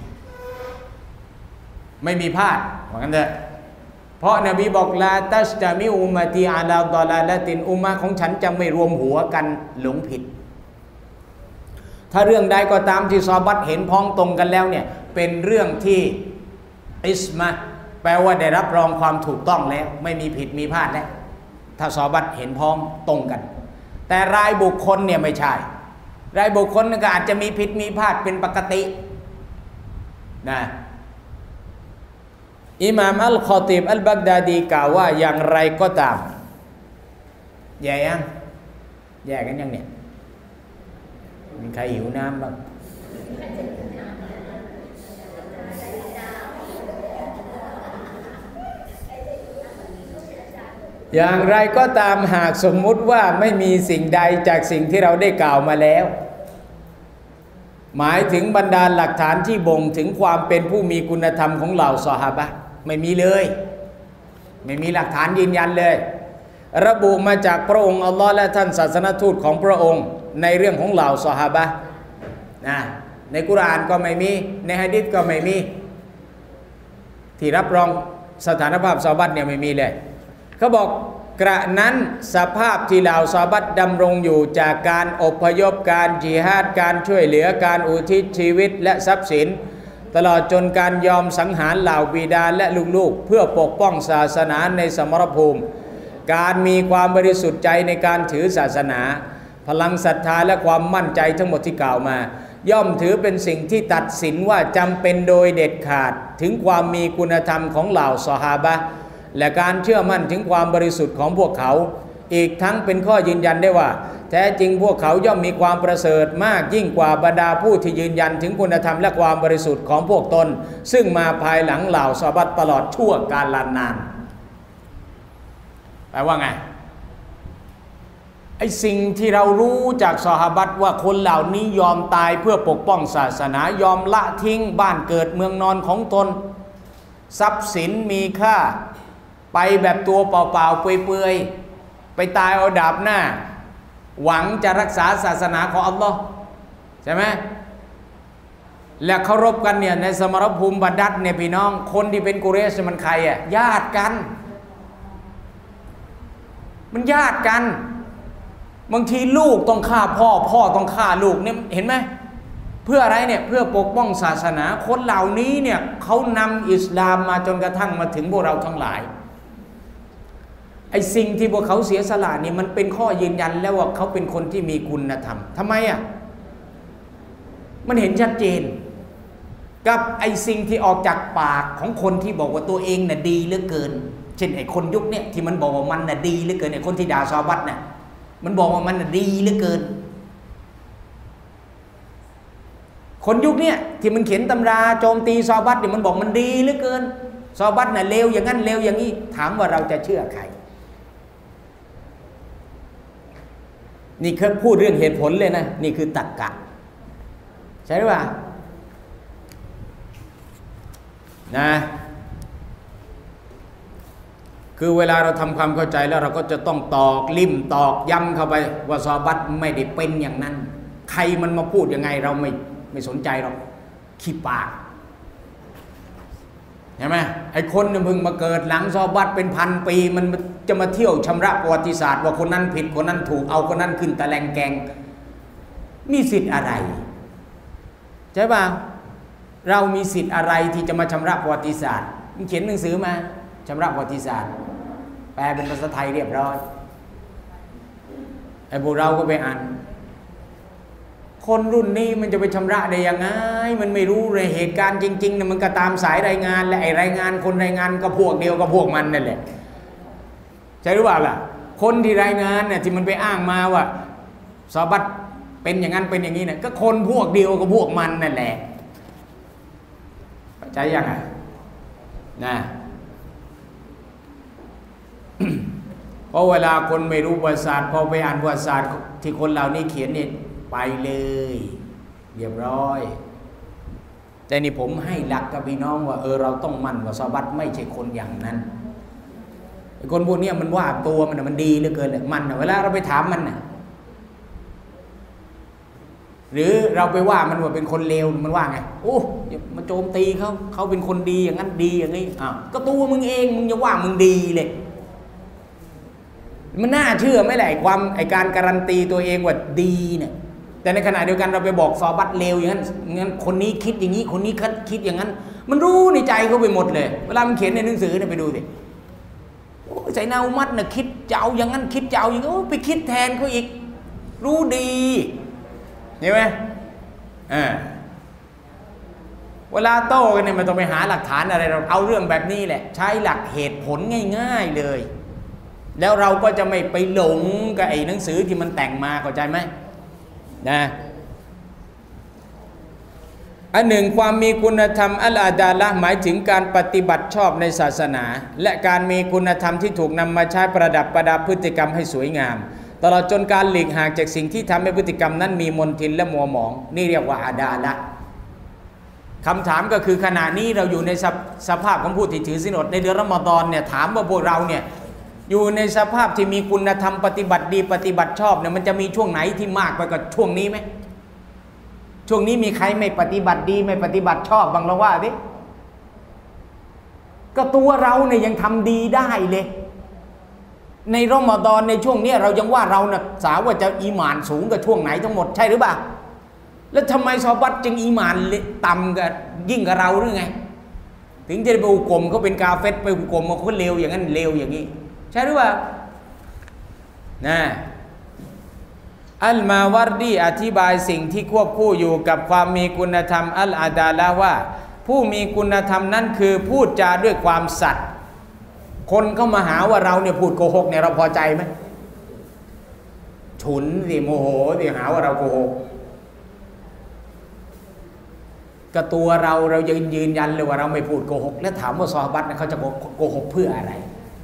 ไม่มีพลาดว่างั้นเถอะเพราะนบีบอกลาตัสตามิอุมมะตีอาลาฎอลาละตินอุมมะของฉันจะไม่รวมหัวกันหลงผิดถ้าเรื่องใดก็ตามที่ซอฮาบะห์เห็นพ้องตรงกันแล้วเนี่ยเป็นเรื่องที่อิสมะแปลว่าได้รับรองความถูกต้องแล้วไม่มีผิดมีพลาดแล้วถ้าซอฮาบะห์เห็นพ้องตรงกันแต่รายบุคคลเนี่ยไม่ใช่รายบุคคลก็อาจจะมีผิดมีพลาดเป็นปกตินะอิหม่ามอัลคอตีบอัลบักดาดีกล่าวว่าอย่างไรก็ตามแย่ยังแย่กันยังเนี่ยมีใครหิวน้ำบ้างอย่างไรก็ตามหากสมมุติว่าไม่มีสิ่งใดจากสิ่งที่เราได้กล่าวมาแล้วหมายถึงบรรดาหลักฐานที่บ่งถึงความเป็นผู้มีคุณธรรมของเหล่าซอฮาบะห์ไม่มีเลยไม่มีหลักฐานยืนยันเลยระบุมาจากพระองค์อัลลอฮ์และท่านศาสนทูตของพระองค์ในเรื่องของเหล่าซอฮาบะห์นะในกุรอานก็ไม่มีในหะดีษก็ไม่มีที่รับรองสถานภาพซอฮาบะห์เนี่ยไม่มีเลยเขาบอกกระนั้นสภาพที่เหล่าซอฮาบะห์ดำรงอยู่จากการอพยพการจิฮาดการช่วยเหลือการอุทิศชีวิตและทรัพย์สินตลอดจนการยอมสังหารเหล่าบิดาและลูกๆเพื่อปกป้องศาสนาในสมรภูมิการมีความบริสุทธิ์ใจในการถือศาสนาพลังศรัทธาและความมั่นใจทั้งหมดที่กล่าวมาย่อมถือเป็นสิ่งที่ตัดสินว่าจำเป็นโดยเด็ดขาดถึงความมีคุณธรรมของเหล่าซอฮาบะห์และการเชื่อมั่นถึงความบริสุทธิ์ของพวกเขาอีกทั้งเป็นข้อยืนยันได้ว่าแท้จริงพวกเขาย่อมมีความประเสริฐมากยิ่งกว่าบรรดาผู้ที่ยืนยันถึงคุณธรรมและความบริสุทธิ์ของพวกตนซึ่งมาภายหลังเหล่าซอฮาบะห์ตลอดชั่วกาลนานแปลว่าไงไอ้สิ่งที่เรารู้จากซอฮาบะห์ว่าคนเหล่านี้ยอมตายเพื่อปกป้องศาสนายอมละทิ้งบ้านเกิดเมืองนอนของตนทรัพย์สินมีค่าไปแบบตัวเปล่าๆเปื่อยๆไปตายเอาดาบหน้าหวังจะรักษาศาสนาของอัลลอฮ์ใช่ไหมและเคารพกันเนี่ยในสมรภูมิบัดดัดเนี่ยพี่น้องคนที่เป็นกุเรชมันใครอ่ะญาติกันมันญาติกันบางทีลูกต้องฆ่าพ่อพ่อต้องฆ่าลูกเนี่ยเห็นไหมเพื่ออะไรเนี่ยเพื่อปกป้องศาสนาคนเหล่านี้เนี่ยเขานำอิสลามมาจนกระทั่งมาถึงพวกเราทั้งหลายไอ้สิ่งที่พวกเขาเสียสละเนี่ยมันเป็นข้อยืนยันแล้วว่าเขาเป็นคนที่มีคุณธรรมทำไมอ่ะมันเห็นชัดเจนกับไอ้สิ่งที่ออกจากปากของคนที่บอกว่าตัวเองน่ะดีเหลือเกินเช่นไอ้คนยุคเนี่ยที่มันบอกว่ามันน่ะดีเหลือเกินไอ้คนที่ด่าซอฮาบะห์เนี่ยมันบอกว่ามันน่ะดีเหลือเกินคนยุคเนี่ยที่มันเขียนตำราโจมตีซอฮาบะห์เนี่ยมันบอกมันดีเหลือเกินซอฮาบะห์น่ะเลวอย่างนั้นเลวอย่างนี้ถามว่าเราจะเชื่อใครนี่คือพูดเรื่องเหตุผลเลยนะนี่คือตรรกะใช่หรือเปล่านะคือเวลาเราทำความเข้าใจแล้วเราก็จะต้องตอกลิ่มตอกย้ำเข้าไปว่าซอฮาบะห์ไม่ได้เป็นอย่างนั้นใครมันมาพูดยังไงเราไม่ไม่สนใจหรอกขี้ปากใช่ไหมไอ้คนเนี่ยมึงมาเกิดหลังซอฮาบะห์เป็นพันปีมันจะมาเที่ยวชำระประวัติศาสตร์ว่าคนนั้นผิดคนนั้นถูกเอาคนนั้นขึ้นตะแลงแกงมีสิทธิ์อะไรใช่ป่ะเรามีสิทธิ์อะไรที่จะมาชำระประวัติศาสตร์มึงเขียนหนังสือมาชำระประวัติศาสตร์แปลเป็นภาษาไทยเรียบร้อยไอ้พวกเราก็ไปอ่านคนรุ่นนี้มันจะไปชำระได้ยังไงมันไม่รู้เลยเหตุการณ์จริงๆเนี่ยมันก็ตามสายรายงานและไอ้รายงานคนรายงานก็พวกเดียวกับพวกมันนั่นแหละใช่หรือเปล่าล่ะคนที่รายงานเนี่ยที่มันไปอ้างมาว่าซอฮาบะห์เป็นอย่างนั้นเป็นอย่างนี้เนี่ยก็คนพวกเดียวกับพวกมันนั่นแหละเข้าใจยังไงนะเพราะเวลาคนไม่รู้ประวัติศาสตร์พอไปอ่านประวัติศาสตร์ที่คนเหล่านี้เขียนเนี่ยไปเลยเรียบร้อยแต่นี่ผมให้หลักกับพี่น้องว่าเออเราต้องมั่นว่าซอฮาบะห์ไม่ใช่คนอย่างนั้นไอ้คนพวกนี้มันว่าตัวมันมันดีเหลือเกินเลยมันเวลาเราไปถามมันน่ะหรือเราไปว่ามันว่าเป็นคนเลวมันว่าไงโอ้มาโจมตีเขาเขาเป็นคนดีอย่างนั้นดีอย่างนี้อ้าวก็ตัวมึงเองมึงจะว่ามึงดีเลยมันน่าเชื่อไหมแหละไอ้ความไอ้การการันตีตัวเองว่าดีเนี่ยแต่ในขณะเดียวกันเราไปบอกซอฮาบะห์เลวอย่างนั้นงั้นคนนี้คิดอย่างนี้คนนี้คิดอย่างนั้นมันรู้ในใจเขาไปหมดเลยเวลามันเขียนในหนังสือเนี่ยไปดูสิไซนาอุมัดน่ะคิดเจ้าอย่างนั้นคิดเจ้าอย่างนี้ไปคิดแทนเขาอีกรู้ดีเห็นไหมอ่าเวลาโต้กันเนี่ยมันต้องไปหาหลักฐานอะไรเราเอาเรื่องแบบนี้แหละใช้หลักเหตุผลง่ายๆเลยแล้วเราก็จะไม่ไปหลงกับไอ้หนังสือที่มันแต่งมาเข้าใจไหมนะอันหนึ่งความมีคุณธรรมอัลอาดาละห์หมายถึงการปฏิบัติชอบในศาสนาและการมีคุณธรรมที่ถูกนำมาใช้ประดับประดาพฤติกรรมให้สวยงามตลอดจนการหลีกห่างจากสิ่งที่ทำให้พฤติกรรมนั้นมีมลทินและมัวหมองนี่เรียกว่าอาดาละห์คำถามก็คือขณะนี้เราอยู่ในสภาพของผู้ที่ถือศีลอดในเดือนรอมฎอนเนี่ยถามว่าพวกเราเนี่ยอยู่ในสภาพที่มีคุณธรรมปฏิบัติดีปฏิบัติชอบเนี่ยมันจะมีช่วงไหนที่มากไปกว่าช่วงนี้ไหมช่วงนี้มีใครไม่ปฏิบัติดีไม่ปฏิบัติชอบบ้างลองว่าดิก็ตัวเราเนี่ยยังทำดีได้เลยในรอมฎอนในช่วงนี้เรายังว่าเราน่ะสาวว่าจะอีหม่านสูงกับช่วงไหนทั้งหมดใช่หรือเปล่าแล้วทำไมซอฮาบะห์จึงอีหม่านต่ำกับยิ่งกับเราหรือไงถึงจะไปอุกมเขาเป็นกาเฟรไปอุกมเขาเลวอย่างนั้นเลวอย่างนี้ใช่หรือเปล่านะอัลมาวารดีอธิบายสิ่งที่ควบคู่อยู่กับความมีคุณธรรมอัลอาดาละห์ว่าผู้มีคุณธรรมนั้นคือพูดจาด้วยความสัตย์คนเข้ามาหาว่าเราเนี่ยพูดโกหกเนี่ยเราพอใจไหมฉุนสิโมโหสิหาว่าเราโกหกก็ตัวเราเรายืนยืนยันเลยว่าเราไม่พูดโกหกแล้วถามว่าซอฮาบะห์เขาจะโกหกเพื่ออะไร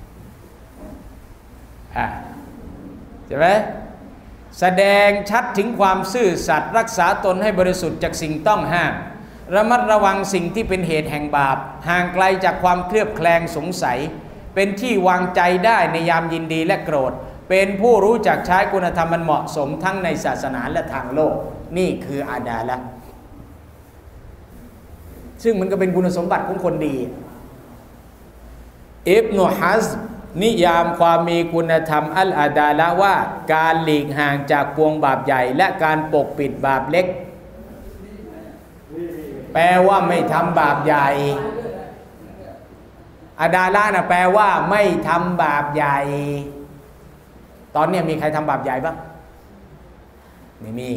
อ่ะใช่ไหมแสดงชัดถึงความซื่อสัตย์รักษาตนให้บริสุทธิ์จากสิ่งต้องห้ามระมัดระวังสิ่งที่เป็นเหตุแห่งบาปห่างไกลจากความเคลือบแคลงสงสัยเป็นที่วางใจได้ในยามยินดีและโกรธเป็นผู้รู้จักใช้คุณธรรมมันเหมาะสมทั้งในศาสนาและทางโลกนี่คืออาดาละห์ซึ่งมันก็เป็นคุณสมบัติของคนดีอิบนุฮัซม์นิยามความมีคุณธรรมอัลอาดาละห์ว่าการหลีกห่างจากปวงบาปใหญ่และการปกปิดบาปเล็กแปลว่าไม่ทำบาปใหญ่อาดาละห์นะแปลว่าไม่ทำบาปใหญ่ตอนนี้มีใครทำบาปใหญ่บ้างไม่มี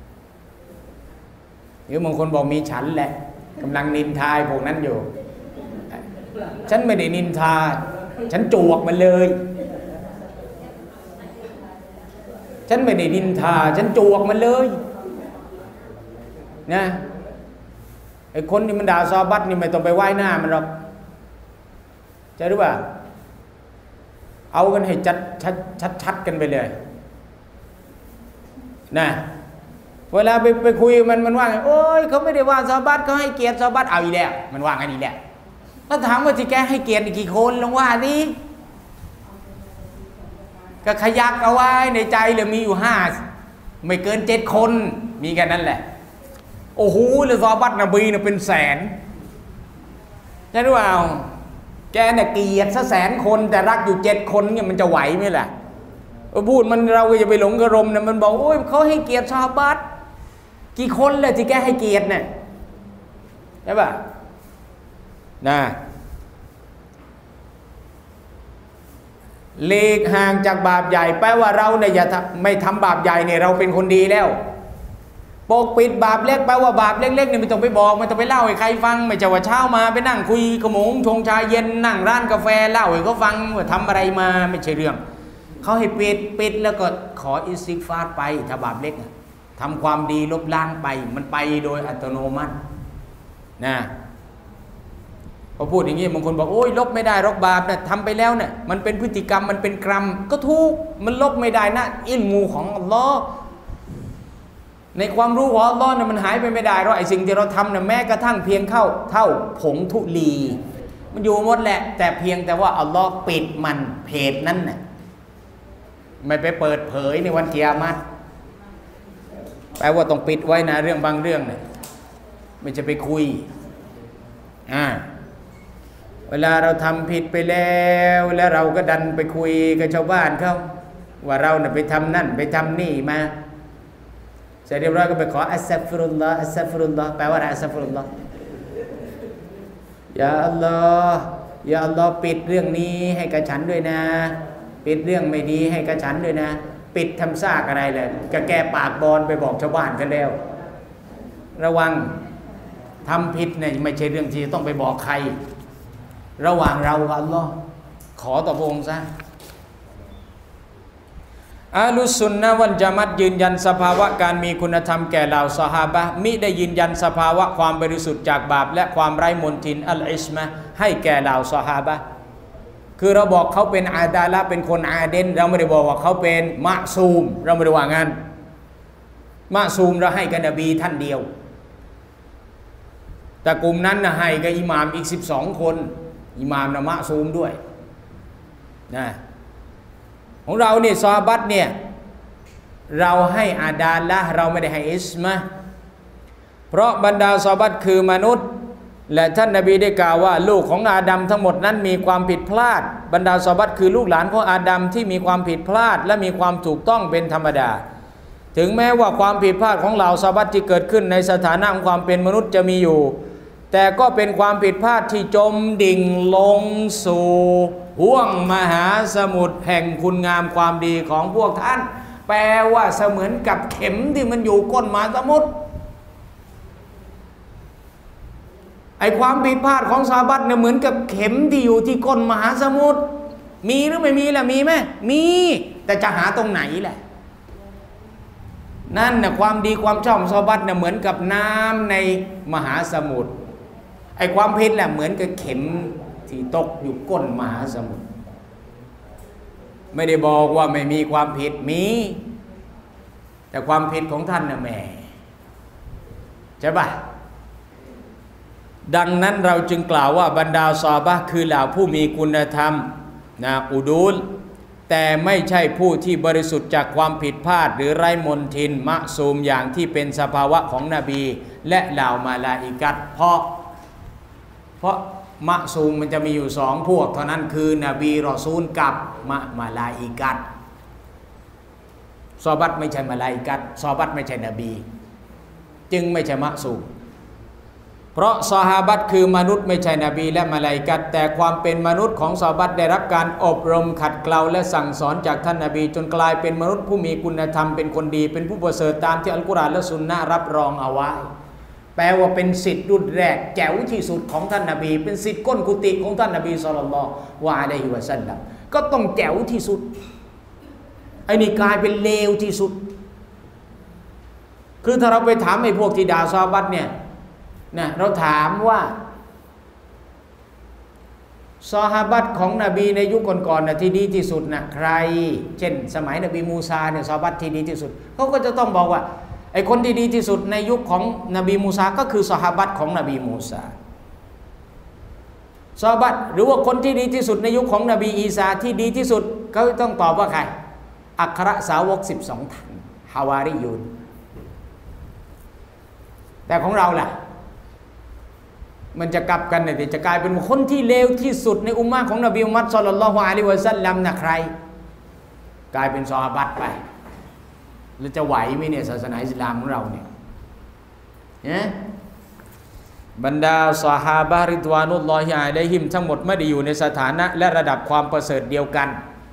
หรือบางคนบอกมีฉันแหละกำลังนินทาพวกนั้นอยู่ฉันไม่ได้นินทาฉันจวกมันเลยฉันไม่ได้นินทาฉันจวกมันเลยนะไอ้คนที่มันด่าซอฮาบะห์นี่ไม่ต้องไปไหว้หน้ามันหรอกใช่หรือเปล่าเอากันให้ชัดชัดชัดชัดกันไปเลยนะเวลาไปไปคุยมันมันว่าโอ้ยเขาไม่ได้ว่าซอฮาบะห์เขาให้เกียรติซอฮาบะห์เอาอีกแล้วมันว่างั้นอีกแล้วถ้าถามว่าที่แกให้เกียรติกี่คนลองว่าดิก็ขยักเอาไว้ในใจเลยมีอยู่ห้าไม่เกินเจ็ดคนมีแค่นั้นแหละโอ้โหเลยซอฮาบะห์นบีเนี่ยเป็นแสนใช่หรือเปล่าแกเนี่ยเกลียดซะแสนคนแต่รักอยู่เจ็ดคนเนี่ยมันจะไหวไหมล่ะพูดมันเราก็จะไปหลงกระรมเนี่ยมันบอกโอ้ยเขาให้เกียรติซอฮาบะห์กี่คนเลยที่แกให้เกียรติเนี่ยใช่ป่ะนะหลีกห่างจากบาปใหญ่แปลว่าเราเนี่ยอย่าไม่ทำบาปใหญ่เนี่ยเราเป็นคนดีแล้วปกปิดบาปเล็กแปลว่าบาปเล็กๆเนี่ยไม่ต้องไปบอกไม่ต้องไปเล่าให้ใครฟังไม่ใช่ว่าเช้ามาไปนั่งคุยขโมงชงชาเย็นนั่งร้านกาแฟเล่าให้เขาฟังว่าทำอะไรมาไม่ใช่เรื่องเขาให้ปิดปิดแล้วก็ขออิสติฆฟารไปถ้าบาปเล็กทำความดีลบล้างไปมันไปโดยอัตโนมัตินะพอพูดอย่างนี้บางคนบอกโอ้ยลบไม่ได้หรอกบาปเนี่ยทำไปแล้วเนี่ยมันเป็นพฤติกรรมมันเป็นกรรมก็ถูกมันลบไม่ได้นะอิลมูของอัลลอฮ์ในความรู้ของอัลลอฮ์เนี่ยมันหายไปไม่ได้หรอกไอ้สิ่งที่เราทำเนี่ยแม้กระทั่งเพียงเข้าเท่าผงธุลีมันอยู่หมดแหละแต่เพียงแต่ว่าอัลลอฮ์ปิดมันเพจนั้นเนี่ยไม่ไปเปิดเผยในวันกิยามะฮ์แปลว่าต้องปิดไว้นะเรื่องบางเรื่องเนี่ยไม่จะไปคุยอ่าเวลาเราทำผิดไปแล้วแล้วเราก็ดันไปคุยกับชาวบ้านเขาว่าเราเนี่ยไปทำนั่นไปทำนี่มาเสร็จเรียบร้อยก็ไปขออัสซัฟรุลลอฮ์อัสซัฟรุลลอฮ์แปลว่าอะไรอัสซัฟรุลลอฮ์ยาอัลลอฮ์ยาอัลลอฮ์ปิดเรื่องนี้ให้กับฉันด้วยนะปิดเรื่องไม่ดีให้กับฉันด้วยนะปิดทำซากอะไรเลยก็แก้ปากบอลไปบอกชาวบ้านกันแล้วระวังทำผิดเนี่ยไม่ใช่เรื่องที่ต้องไปบอกใครระหว่างเรากับอัลลอฮ์ขอต่อพระองค์ซะอาลุสุนนะวัลญะมัตยืนยันสภาวะการมีคุณธรรมแก่เหล่าซอฮาบะห์มิได้ยืนยันสภาวะความบริสุทธิ์จากบาปและความไร้มนทินอัลอิสมะให้แก่เหล่าซอฮาบะห์คือเราบอกเขาเป็นอาดาละห์เป็นคนอาเดนเราไม่ได้บอกว่าเขาเป็นมะซูมเราไม่ได้ว่างั้นมะซูมเราให้กับนบีท่านเดียวแต่กลุ่มนั้นนะให้กับอิหม่ามอีกสิบสองคนอิหม่ามนะมะซูมด้วยนะของเราเนี่ยซอฮาบะห์เนี่ยเราให้อาดาละห์เราไม่ได้ให้อิสมะห์เพราะบรรดาซอฮาบะห์คือมนุษย์และท่านนบีได้กล่าวว่าลูกของอาดัมทั้งหมดนั้นมีความผิดพลาดบรรดาซอฮาบะห์คือลูกหลานของอาดัมที่มีความผิดพลาดและมีความถูกต้องเป็นธรรมดาถึงแม้ว่าความผิดพลาดของเหล่าซอฮาบะห์ที่เกิดขึ้นในสถานะของความเป็นมนุษย์จะมีอยู่แต่ก็เป็นความผิดพลาดที่จมดิ่งลงสู่ห้วงมหาสมุทรแห่งคุณงามความดีของพวกท่านแปลว่าเสมือนกับเข็มที่มันอยู่ก้นมหาสมุทรไอความผิดพลาดของซอฮาบะห์เนี่ยเหมือนกับเข็มที่อยู่ที่ก้นมหาสมุทรมีหรือไม่มีล่ะมีไหมมีแต่จะหาตรงไหนแหละนั่นนะความดีความชอบของซอฮาบะห์เนี่ยเหมือนกับน้ำในมหาสมุทรไอความผิดแหละเหมือนกับเข็มที่ตกอยู่ก้นมหาสมุทรไม่ได้บอกว่าไม่มีความผิดมีแต่ความผิดของท่านน่ะแหม่ใช่ปะดังนั้นเราจึงกล่าวว่าบรรดาซอฮาบะห์คือเหล่าผู้มีคุณธรรมนะอุดูลแต่ไม่ใช่ผู้ที่บริสุทธิ์จากความผิดพลาดหรือไร้มนทินมะซูมอย่างที่เป็นสภาวะของนบีและเหล่ามาลาอิกัตเพราะเพราะมะซูมมันจะมีอยู่สองพวกเท่านั้นคือนบีรอซูลกับมะมาลาอิกัตซอฮาบะห์ไม่ใช่มาลาอิกัตซอฮาบะห์ไม่ใช่นบีจึงไม่ใช่มะซูมเพราะซอฮาบะห์คือมนุษย์ไม่ใช่นบีและมาลาอิกัตแต่ความเป็นมนุษย์ของซอฮาบะห์ได้รับการอบรมขัดเกลาและสั่งสอนจากท่านนบีจนกลายเป็นมนุษย์ผู้มีคุณธรรมเป็นคนดีเป็นผู้ประเสริฐตามที่อัลกุรอานและซุนนะห์รับรองเอาไว้แปลว่าเป็นศิษย์รุ่นแรกแจ๋วที่สุดของท่านนบีเป็นศิษย์ก้นกุฏิของท่านนบีศ็อลลัลลอฮุอะลัยฮิวะซัลลัมก็ต้องแจ๋วที่สุดไอ้นี่กลายเป็นเลวที่สุดคือถ้าเราไปถามไอ้พวกที่ด่าซอฮาบะห์เนี่ยนะเราถามว่าซอฮาบะห์ของนบีในยุคก่อนๆนะที่ดีที่สุดนะใครเช่นสมัยนบีมูซาเนี่ยซอฮาบะห์ที่ดีที่สุดเขาก็จะต้องบอกว่าไอ้คนที่ดีที่สุดในยุคของนบีมูซาก็คือซอฮาบะห์ของนบีมูซาซอฮาบะห์หรือว่าคนที่ดีที่สุดในยุคของนบีอีสาที่ดีที่สุดเขาต้องตอบว่าใครอัครสาวกสิบสองท่านฮาวาริยูนแต่ของเราล่ะมันจะกลับกันเนี่ยจะกลายเป็นคนที่เลวที่สุดในอุมมะห์ของนบีมุฮัมมัดศ็อลลัลลอฮุอะลัยฮิวะซัลลัมนะใครกลายเป็นซอฮาบะห์ไปแล้วจะไหวไหมเนี่ยศาสนาอิสลามของเราเนี่ยเนี่ยบรรดาซอฮาบะห์ริฎวานุลลอฮิอะลัยฮิมทั้งหมดไม่ได้อยู่ในสถานะและระดับความประเสริฐเดียวกัน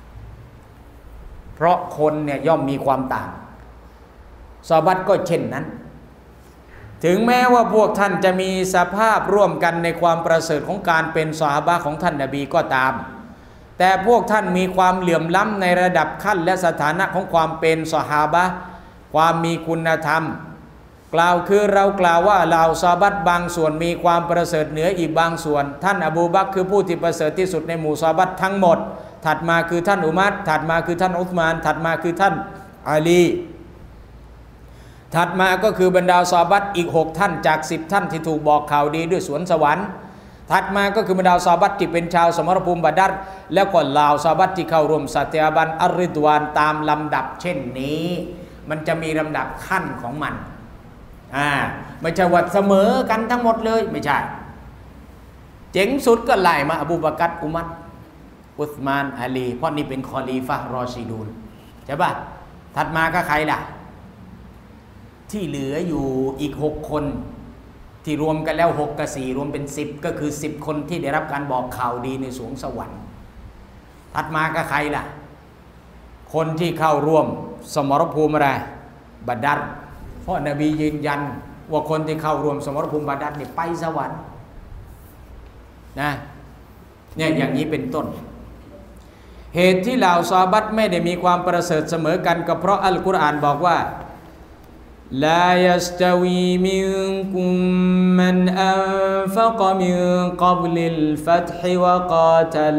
เพราะคนเนี่ยย่อมมีความต่างซอฮาบะห์ก็เช่นนั้นถึงแม้ว่าพวกท่านจะมีสภาพร่วมกันในความประเสริฐของการเป็นซอฮาบะห์ของท่านนบีก็ตามแต่พวกท่านมีความเหลื่อมล้ำในระดับขั้นและสถานะของความเป็นซอฮาบะห์ความมีคุณธรรมกล่าวคือเรากล่าวว่าเหล่าซอฮาบะห์บางส่วนมีความประเสริฐเหนืออีกบางส่วนท่านอบูบักรคือผู้ที่ประเสริฐที่สุดในหมู่ซอฮาบะห์ทั้งหมดถัดมาคือท่านอุมัรถัดมาคือท่านอุสมานถัดมาคือท่านอาลีถัดมาก็คือบรรดาซอฮาบะห์อีกหกท่านจากสิบท่านที่ถูกบอกข่าวดีด้วยสวนสวรรค์ถัดมาก็คือบรรดาซอฮาบะห์ที่เป็นชาวสมรภูมิบาดัรแล้วก็เหล่าซอฮาบะห์ที่เข้าร่วมสัตยาบันอัรริฎวานตามลำดับเช่นนี้มันจะมีลำดับขั้นของมันอ่าไม่ใช่ว่าเสมอกันทั้งหมดเลยไม่ใช่เจ๋งสุดก็ไล่มาอบูบักรอุมัรอุสมานอาลีเพราะนี่เป็นคอลีฟะห์รอชิดูนใช่ป่ะถัดมาก็ใครล่ะที่เหลืออยู่อีกหกคนที่รวมกันแล้วหกกับสี่รวมเป็นสิบก็คือสิบคนที่ได้รับการบอกข่าวดีในสวงสวรรค์ถัดมาก็ใครล่ะคนที่เข้าร่วมสมรภูมิอะไรบาดัรเพราะนบียืนยันว่าคนที่เข้าร่วมสมรภูมิบาดัรเนี่ยไปสวรรค์นะเนี่ยอย่างนี้เป็นต้นเหตุที่เหล่าซอฮาบะห์ไม่ได้มีความประเสริฐเสมอกันก็เพราะอัลกุรอานบอกว่าلا يستوي منكم من أنفق من قبل الفتح وقاتل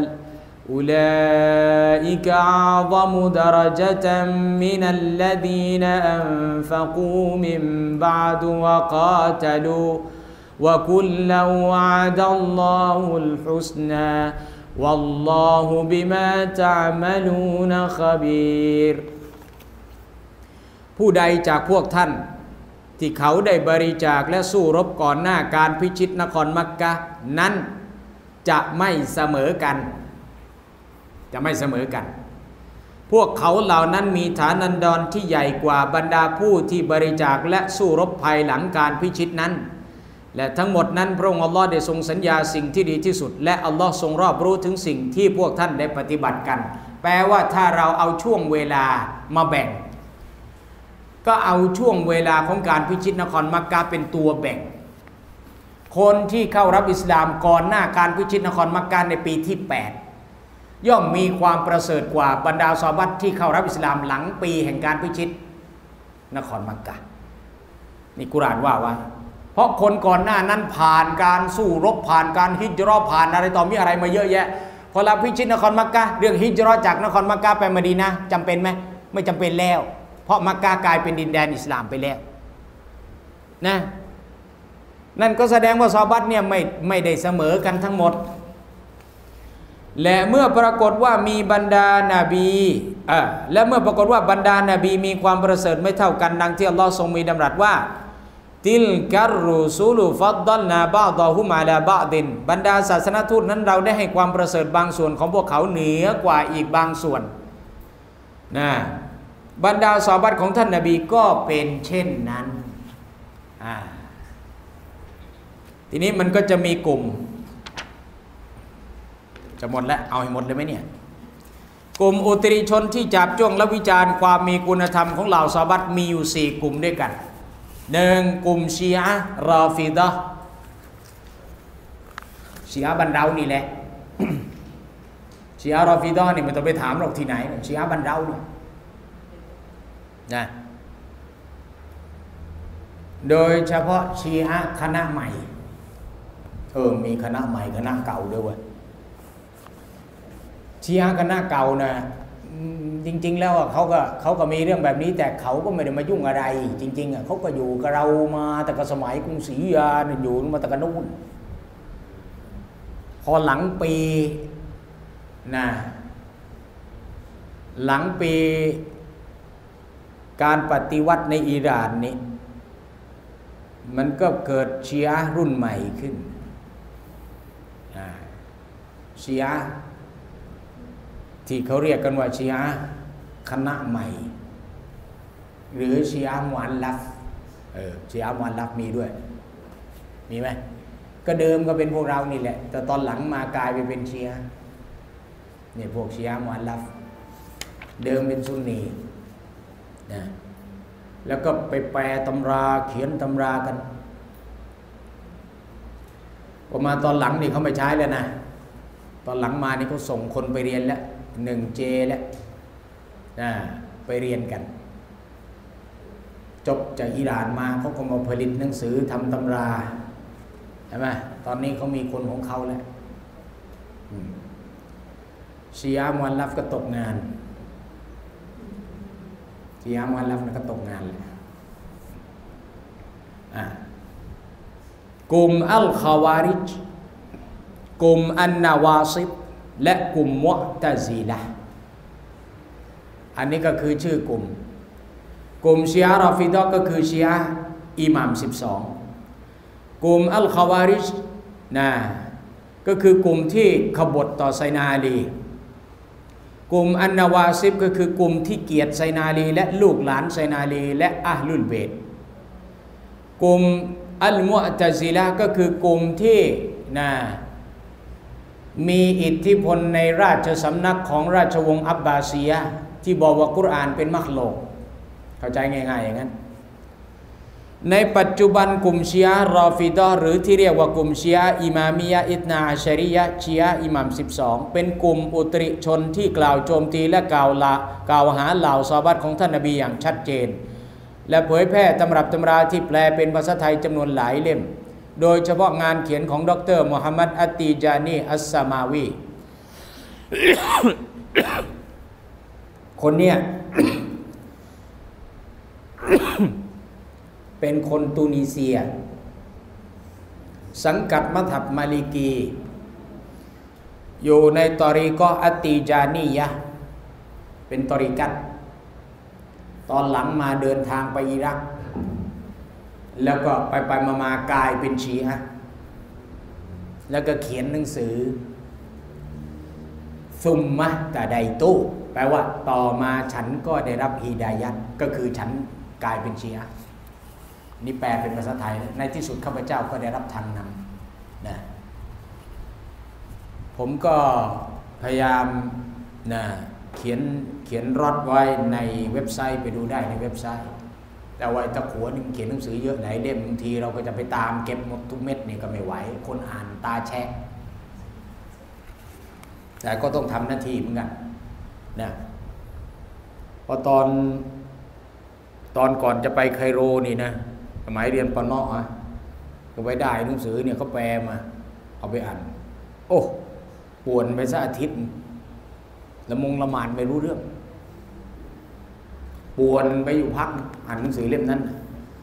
أولئك أعظم درجة من الذين أنفقوا من بعد وقاتلوا وكلا وعد الله الحسنى والله بما تعملون خبيرผู้ใดจากพวกท่านที่เขาได้บริจาคและสู้รบก่อนหน้าการพิชิตนครมักกะห์นั้นจะไม่เสมอกันจะไม่เสมอกันพวกเขาเหล่านั้นมีฐานันดรที่ใหญ่กว่าบรรดาผู้ที่บริจาคและสู้รบภายหลังการพิชิตนั้นและทั้งหมดนั้นพระองค์อัลลอฮ์ได้ทรงสัญญาสิ่งที่ดีที่สุดและอัลลอฮ์ทรงรอบรู้ถึงสิ่งที่พวกท่านได้ปฏิบัติกันแปลว่าถ้าเราเอาช่วงเวลามาแบ่งก็เอาช่วงเวลาของการพิชิตนครมักกะเป็นตัวแบ่งคนที่เข้ารับอิสลามก่อนหน้าการพิชิตนครมักกะในปีที่แปดย่อมมีความประเสริฐกว่าบรรดาซอฮาบะห์ที่เข้ารับอิสลามหลังปีแห่งการพิชิตนครมักกะนี่กุรอานว่าว่าเพราะคนก่อนหน้านั้นผ่านการสู้รบผ่านการฮิจเราะห์ผ่านอะไรต่อมีอะไรมาเยอะแยะพอเราพิชิตนครมักกะเรื่องฮิจเราะห์จากนครมักกะไปมะดีนะห์จำเป็นไหมไม่จำเป็นแล้วเพราะมักกะกลายเป็นดินแดนอิสลามไปแล้วนะนั่นก็แสดงว่าซอฮาบะห์เนี่ยไม่ไม่ได้เสมอกันทั้งหมดและเมื่อปรากฏว่ามีบรรดานาบีอ่าและเมื่อปรากฏว่าบรรดานาบีมีความประเสริฐไม่เท่ากันดังที่อัลลอฮ์ทรงมีดำรัสว่าติลกัรรุซูลุฟัดดัลนาบะฎอฮุมอะลาบะดินบรรดาศาสนทูตนั้นเราได้ให้ความประเสริฐบางส่วนของพวกเขาเหนือกว่าอีกบางส่วนนะบรรดาซอฮาบะห์ของท่านนบีก็เป็นเช่นนั้นอ่าทีนี้มันก็จะมีกลุ่มจะหมดแล้วเอาให้หมดเลยไหมเนี่ยกลุ่มอุตริชนที่จับจ้วงและวิจารณ์ความมีคุณธรรมของเหล่าซอฮาบะห์มีอยู่สี่กลุ่มด้วยกันหนึ่งกลุ่มชีอะห์รอฟิฎะห์ชีอะห์บ้านเรานี่แหละ ชีอะห์รอฟิฎะห์นี่ไม่ต้องไปถามหรอกที่ไหนชีอะห์บ้านเราเนี่ยนะโดยเฉพาะชีอะห์คณะใหม่เออมีคณะใหม่คณะเก่าด้วยเว้ยชีอะห์คณะเก่านะจริงๆแล้วเขาก็เขาก็มีเรื่องแบบนี้แต่เขาก็ไม่ได้มายุ่งอะไรจริงๆเขาก็อยู่กับเรามาแต่ก็สมัยกรุงศรีอยุธยาอยู่มาแต่กันนู่นพอหลังปีนะหลังปีการปฏิวัติในอิหร่านนี้มันก็เกิดชีอะห์รุ่นใหม่ขึ้นชีอะห์ที่เขาเรียกกันว่าชีอะห์คณะใหม่หรือชีอะห์มุอัลลัฟเออชีอะห์มุอัลลัฟมีด้วยมีไหมก็เดิมก็เป็นพวกเรานี่แหละแต่ตอนหลังมากลายไปเป็นชีอะห์นี่พวกชีอะห์มุอัลลัฟเดิมเป็นซุนนีนะแล้วก็ไปแปลตำราเขียนตำรากันพอมาตอนหลังนี่เขาไม่ใช้แล้วนะตอนหลังมานี่เขาส่งคนไปเรียนแล้วหนึ่งเจแล้วนะไปเรียนกันจบจากอิหร่านมาเขาก็มาผลิตหนังสือทำตำราใช่ไหมตอนนี้เขามีคนของเขาแล้วชีอะห์มุอัลลัฟก็ตกงานชีอะห์มุอัลลัฟก็ตกงานเลยอ่ากลุ่มอัลคาวาริจกลุ่มอันนาวาซิบและกลุ่มมุอ์ตะซิละห์อันนี้ก็คือชื่อกลุ่มกลุ่มชีอะห์รอฟิฎะห์ก็คือชีอะห์อิหม่ามสิบสองกลุ่มอัลคาวาริจนะก็คือกลุ่มที่ขบฏต่อไซนาอาลีกลุ่มอันนาวาซิบก็คือกลุ่มที่เกลียดไซนาอาลีและลูกหลานไซนาอาลีและอะห์ลุลเบตกลุ่มอัลมุอ์ตะซิละห์ก็คือกลุ่มที่นะมีอิทธิพลในราชสำนักของราชวงศ์อับบาซียะห์ที่บอกว่ากุรอานเป็นมักลุกเข้าใจง่ายๆอย่างนั้นในปัจจุบันกลุ่มชีอะห์รอฟิฎะห์หรือที่เรียกว่ากลุ่มชีอะห์อิมามียะห์อิธนาอัชริยะห์ชีอะห์อิหม่ามสิบสองเป็นกลุ่มอุตริชนที่กล่าวโจมตีและกล่าวละกล่าวหาเหล่าซอฮาบะห์ของท่านนบีอย่างชัดเจนและเผยแพร่ตำรับตำราที่แปลเป็นภาษาไทยจำนวนหลายเล่มโดยเฉพาะงานเขียนของดรมุฮัมมัดอัตตีจานีอัสซามาวี คนเนี้ย เป็นคนตูนิเซียสังกัดมัธฮับมาลิกีอยู่ในตอรีกะห์อัตตีจานียะห์เป็นตอรีกัตตอนหลังมาเดินทางไปอิรักแล้วก็ไปไปมามากลายเป็นชีอะห์แล้วก็เขียนหนังสือซุมมะตะไดตุแปลว่าต่อมาฉันก็ได้รับฮิดายัตก็คือฉันกลายเป็นชีอะห์นี่แปลเป็นภาษาไทยในที่สุดข้าพเจ้าก็ได้รับทางนำนะผมก็พยายามนะเขียนเขียนรอดไว้ในเว็บไซต์ไปดูได้ในเว็บไซต์แต่ว่าตะขัวนี่เขียนหนังสือเยอะหลายเล่มบางทีเราก็จะไปตามเก็บหมดทุกเม็ดนี่ก็ไม่ไหวคนอ่านตาแฉะแต่ก็ต้องทำหน้าที่เหมือนกันนะพอตอนตอนก่อนจะไปไคโรนี่นะสมัยเรียนปนอ่ะก็ไปได้หนังสือเนี่ยเขาแปลมาเอาไปอ่านโอ้ป่วนไปซะอาทิตย์ละมงละหมาดไม่รู้เรื่องป่วนไปอยู่พักอ่านหนังสือเล่มนั้น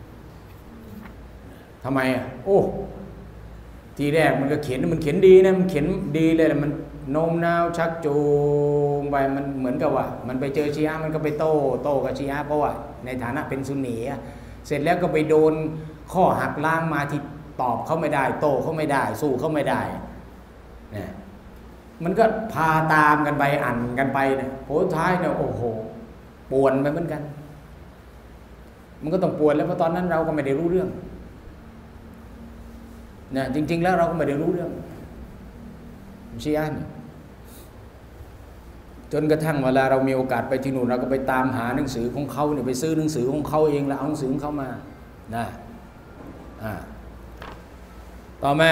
ทำไมอ่ะโอ้ทีแรกมันก็เขียนมันเขียนดีนะมันเขียนดีเลยมันโน้มน้าวชักจูงไปมันเหมือนกับว่ามันไปเจอชีอะห์มันก็ไปโต้โต้กับชีอะห์เพราะว่าในฐานะเป็นซุนนีเสร็จแล้วก็ไปโดนข้อหักล้างมาที่ตอบเขาไม่ได้โต้เขาไม่ได้สู้เขาไม่ได้เนี่ยมันก็พาตามกันไปอ่านกันไปเนี่ยโหท้ายเนี่ยโอ้โหป่วนไปเหมือนกันมันก็ต้องป่วนแล้วเพราะตอนนั้นเราก็ไม่ได้รู้เรื่องเนี่ยจริงๆแล้วเราก็ไม่ได้รู้เรื่องชีอะห์จนกระทั่งเวลาเรามีโอกาสไปที่นู่นเราก็ไปตามหาหนังสือของเขาเนี่ยไปซื้อหนังสือของเขาเองแล้วเอาหนังสือของเขามานะอ่าต่อมา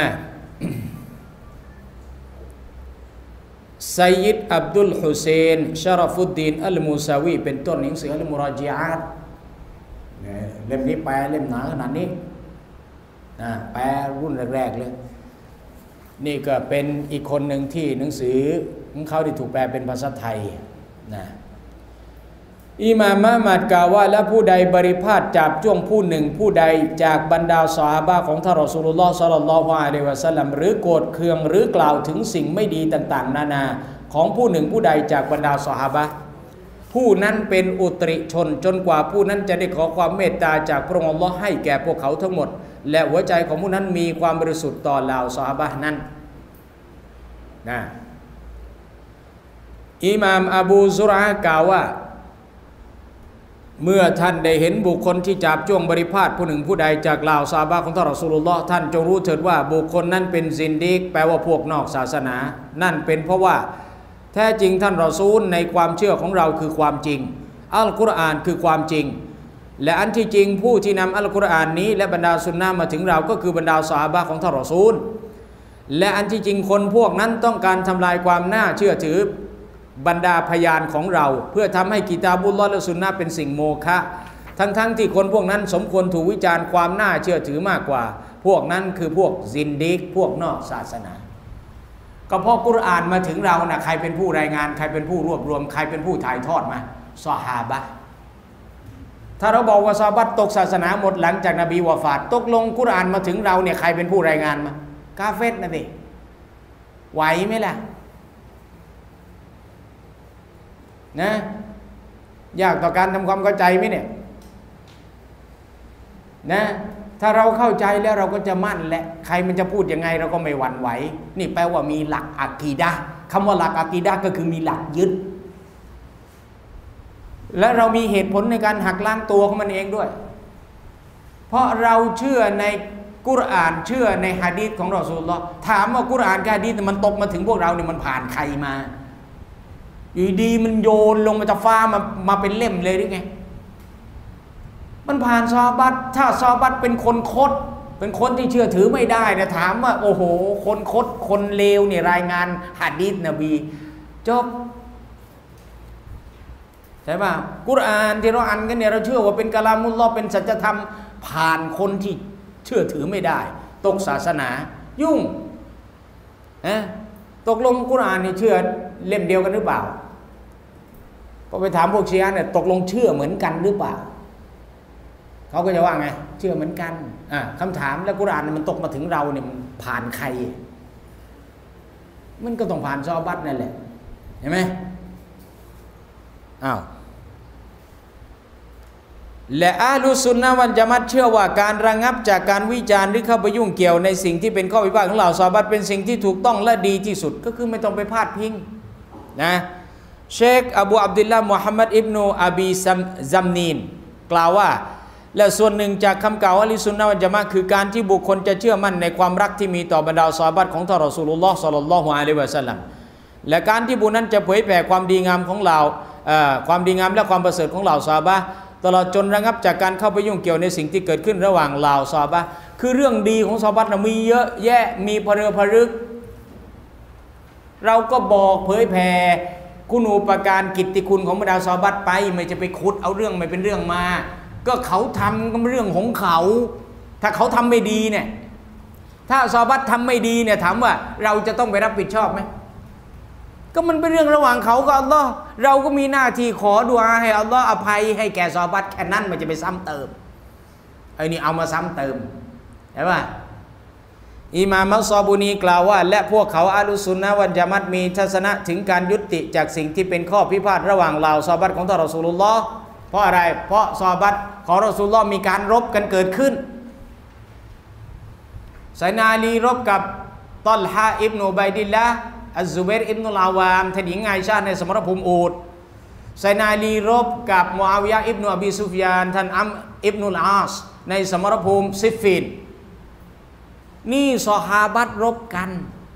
ไซยิดอับดุลฮุเซนชารฟุดดีนอัลมูซาวีเป็นต้นหนังสืออัลมุราจิอาตเล่มนี้แปลเล่มหนาขนาดนี้นะแปลรุ่นแรกๆเลยนี่ก็เป็นอีกคนหนึ่งที่หนังสือของเขาที่ถูกแปลเป็นภาษาไทยนะอิหม่ามมะหมัดกล่าวว่าและผู้ใดบริพาทจับจ้วงผู้หนึ่งผู้ใดจากบรรดาซอฮาบะห์ของท่านรอซูลุลลอฮ์ศ็อลลัลลอฮุอะลัยฮิวะซัลลัมหรือโกรธเคืองหรือกล่าวถึงสิ่งไม่ดีต่างๆนานาของผู้หนึ่งผู้ใดจากบรรดาซอฮาบะห์ผู้นั้นเป็นอุตริชนจนกว่าผู้นั้นจะได้ขอความเมตตาจากพระองค์อัลเลาะห์ให้แก่พวกเขาทั้งหมดและหัวใจของผู้นั้นมีความบริสุทธิ์ต่อเหล่าซอฮาบะห์นั้นนะอิหม่ามอบูซุเราะห์กล่าวว่าเมื่อท่านได้เห็นบุคคลที่จับจ้วงบริพาทผู้หนึ่งผู้ใดจากเหล่าซอฮาบะห์ของท่านรอซูลุลลอฮ์ท่านจงรู้เถิดว่าบุคคลนั้นเป็นซินดีกแปลว่าพวกนอกศาสนานั่นเป็นเพราะว่าแท้จริงท่านรอซูลในความเชื่อของเราคือความจริงอัลกุรอานคือความจริงและอันที่จริงผู้ที่นำอัลกุรอานนี้และบรรดาสุนนะห์มาถึงเราก็คือบรรดาซอฮาบะห์ของท่านรอซูลและอันที่จริงคนพวกนั้นต้องการทำลายความน่าเชื่อถือบรรดาพยานของเราเพื่อทำให้กิตาบุลลอฮ์และสุนนะห์เป็นสิ่งโมฆะทั้งๆ ท, ที่คนพวกนั้นสมควรถูกวิจารณ์ความน่าเชื่อถือมากกว่าพวกนั้นคือพวกซินดีกพวกนอกศาสนาก็เพราะกุรอานมาถึงเรานะใครเป็นผู้รายงานใครเป็นผู้รวบรวมใครเป็นผู้ถ่ายทอดมาซอฮาบะห์ถ้าเราบอกว่าซอฮาบะห์ตกศาสนาหมดหลังจากนบีวะฟาตตกลงกุรอานมาถึงเราเนี่ยใครเป็นผู้รายงานมากาเฟรนะดิไหวไหมล่ะนะยากต่อการทำความเข้าใจไหมเนี่ยนะถ้าเราเข้าใจแล้วเราก็จะมั่นแหละใครมันจะพูดยังไงเราก็ไม่หวั่นไหวนี่แปลว่ามีหลักอะกีดะห์คำว่าหลักอะกีดะห์ก็คือมีหลักยึดและเรามีเหตุผลในการหักล้างตัวของมันเองด้วยเพราะเราเชื่อในกุรอานเชื่อในหะดีษของรอซูลุลลอฮ์ถามว่ากุรอานกับหะดีษมันตกมาถึงพวกเราเนี่ยมันผ่านใครมาอยู่ดีมันโยนลงมาจากฟ้ามามาเป็นเล่มเลยหรือไงมันผ่านซอฮาบะห์ถ้าซอฮาบะห์เป็นคนคดเป็นคนที่เชื่อถือไม่ได้นะถามว่าโอ้โหคนคดคนเลวเนี่ยรายงานหะดีษนบีจบใช่ป่ะกุรอานที่เราอ่านกันเนี่ยเราเชื่อว่าเป็นกะลามุลลอฮ์เป็นสัจธรรมผ่านคนที่เชื่อถือไม่ได้ตกศาสนายุ่งนะตกลงกุรอานนี่เชื่อเล่มเดียวกันหรือเปล่าพอไปถามพวกชีอะห์เนี่ยตกลงเชื่อเหมือนกันหรือเปล่าเขาก็จะว่าไงเชื่อเหมือนกันอ่ะคำถามแล้วกุรอานมันตกมาถึงเราเนี่ยมันผ่านใครมันก็ต้องผ่านซอฮาบะห์นั่นแหละเห็นไหมอ้าวและอะห์ลุสซุนนะฮ์วัลญะมาอะห์เชื่อว่าการระงับจากการวิจารณ์หรือเข้าไปยุ่งเกี่ยวในสิ่งที่เป็นข้อวิพากษ์ของเหล่าซอฮาบะห์เป็นสิ่งที่ถูกต้องและดีที่สุดก็คือไม่ต้องไปพาดพิงนะเชคอบูอับดุลลาห์มุฮัมมัดอิบนุอบีซัมนีนกล่าวว่าและส่วนหนึ่งจากคำกล่าวอะลิซุนนะฮ์วัลญะมาอะห์คือการที่บุคคลจะเชื่อมั่นในความรักที่มีต่อบรรดาซอฮาบะห์ของท่านรอซูลุลลอฮ์ศ็อลลัลลอฮุอะลัยฮิวะซัลลัมและการที่บุญนั้นจะเผยแผ่ความดีงามของเราความดีงามและความประเสริฐของเหล่าซอฮาบะห์ตลอดจนระงับจากการเข้าไปยุ่งเกี่ยวในสิ่งที่เกิดขึ้นระหว่างเหล่าซอฮาบะห์คือเรื่องดีของซอฮาบะห์มีเยอะแยะมีพเรือพรึกเราก็บอกเผยแผ่คุณูปการกิตติคุณของบรรดาซอฮาบะห์ไปไม่จะไปขุดเอาเรื่องไม่เป็นเรื่องมาก็เขาทำก็เรื่องของเขาถ้าเขาทำไม่ดีเนี่ยถ้าซอฮาบะห์ทำไม่ดีเนี่ยถามว่าเราจะต้องไปรับผิดชอบไหมก็มันเป็นเรื่องระหว่างเขากับอัลลอฮ์เราก็มีหน้าที่ขอดุอาให้อัลลอฮ์อภัยให้แก่ซอฮาบะห์แค่นั้นมันจะไปซ้ำเติมไอ้นี่เอามาซ้ำเติมใช่ป่ะอิหม่ามอัศซอบูนีกล่าวว่าและพวกเขาอะลุซุนนะฮ์วัลญะมาอะห์มีทัศนะถึงการยุติจากสิ่งที่เป็นข้อพิพาทระหว่างเหล่าซอฮาบะห์ของท่านรอซูลุลลอฮ์เพราะอะไรเพราะซอฮาบะห์ของรอซูลุลลอฮ์มีการรบกันเกิดขึ้นไซนาลีรบกับตอลฮะอิบนุอุบัยดิลละห์อัซซุบัยรอิบนุลอาวามท่านหญิงไอชาในสมรภูมิอูฐไซนาลีรบกับมุอาวิยะห์อิบนุอบีซุฟยานท่านอัมอิบนุลอาสในสมรภูมิซิฟฟีนนี่ซอฮาบะห์รบกัน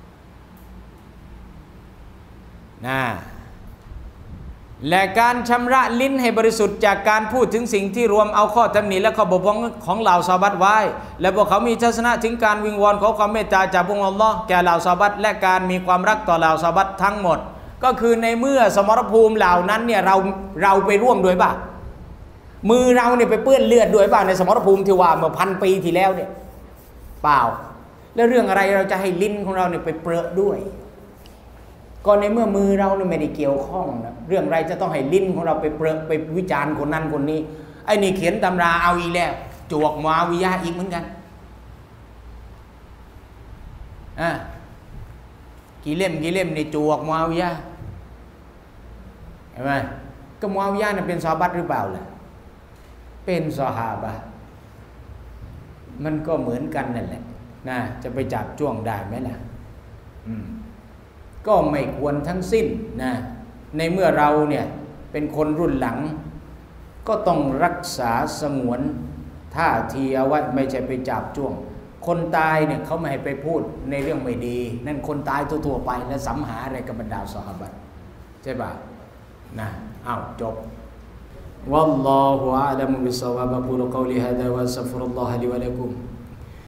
นะและการชำระลิ้นให้บริสุทธิ์จากการพูดถึงสิ่งที่รวมเอาข้อตำหนิและข้อบกพร่องของเหล่าซอฮาบะห์ไว้และพวกเขามีทัศนะถึงการวิงวอนขอความเมตตาจากพระองค์อัลลอฮ์แก่เหล่าซอฮาบะห์และการมีความรักต่อเหล่าซอฮาบะห์ทั้งหมดก็คือในเมื่อสมรภูมิเหล่านั้นเนี่ยเราเราไปร่วมด้วยป่ะมือเราเนี่ยไปเปื้อนเลือดด้วยป่ะในสมรภูมิที่ว่าเมื่อพันปีที่แล้วเนี่ยเปล่าแล้วเรื่องอะไรเราจะให้ลิ้นของเราเนี่ยไปเปรอะด้วยก็ในเมื่อมือเราเนี่ยไม่ได้เกี่ยวข้องนะเรื่องอะไรจะต้องให้ลิ้นของเราไปเปรอะไปวิจารณ์คนนั้นคนนี้ไอ้นี่เขียนตำราเอาอีกแล้วจวกมุอาวิยะห์อีกเหมือนกันอ่ะกี่เล่มกี่เล่มในจวกมุอาวิยะห์เห็นไหมก็มุอาวิยะห์เนี่ยเป็นซอฮาบะห์หรือเปล่าล่ะเป็นซอฮาบะห์มันก็เหมือนกันนั่นแหละนะจะไปจับจ้วงได้ไหมล่ะอืมก็ไม่ควรทั้งสิ้นนะในเมื่อเราเนี่ยเป็นคนรุ่นหลังก็ต้องรักษาสงวนท่าทีเอาไว้ไม่ใช่ไปจับจ้วงคนตายเนี่ยเขาไม่ให้ไปพูดในเรื่องไม่ดีนั่นคนตายทั่วๆไปแล้วสัมหาอะไรกับบรรดาซอฮาบะห์ใช่ป่ะนะอ้าวจบวัลลอฮุอะลัมบิศอวาบะกูลุกอลิฮาซาวัสตัฆฟิรุลลอฮะลิวะละกุม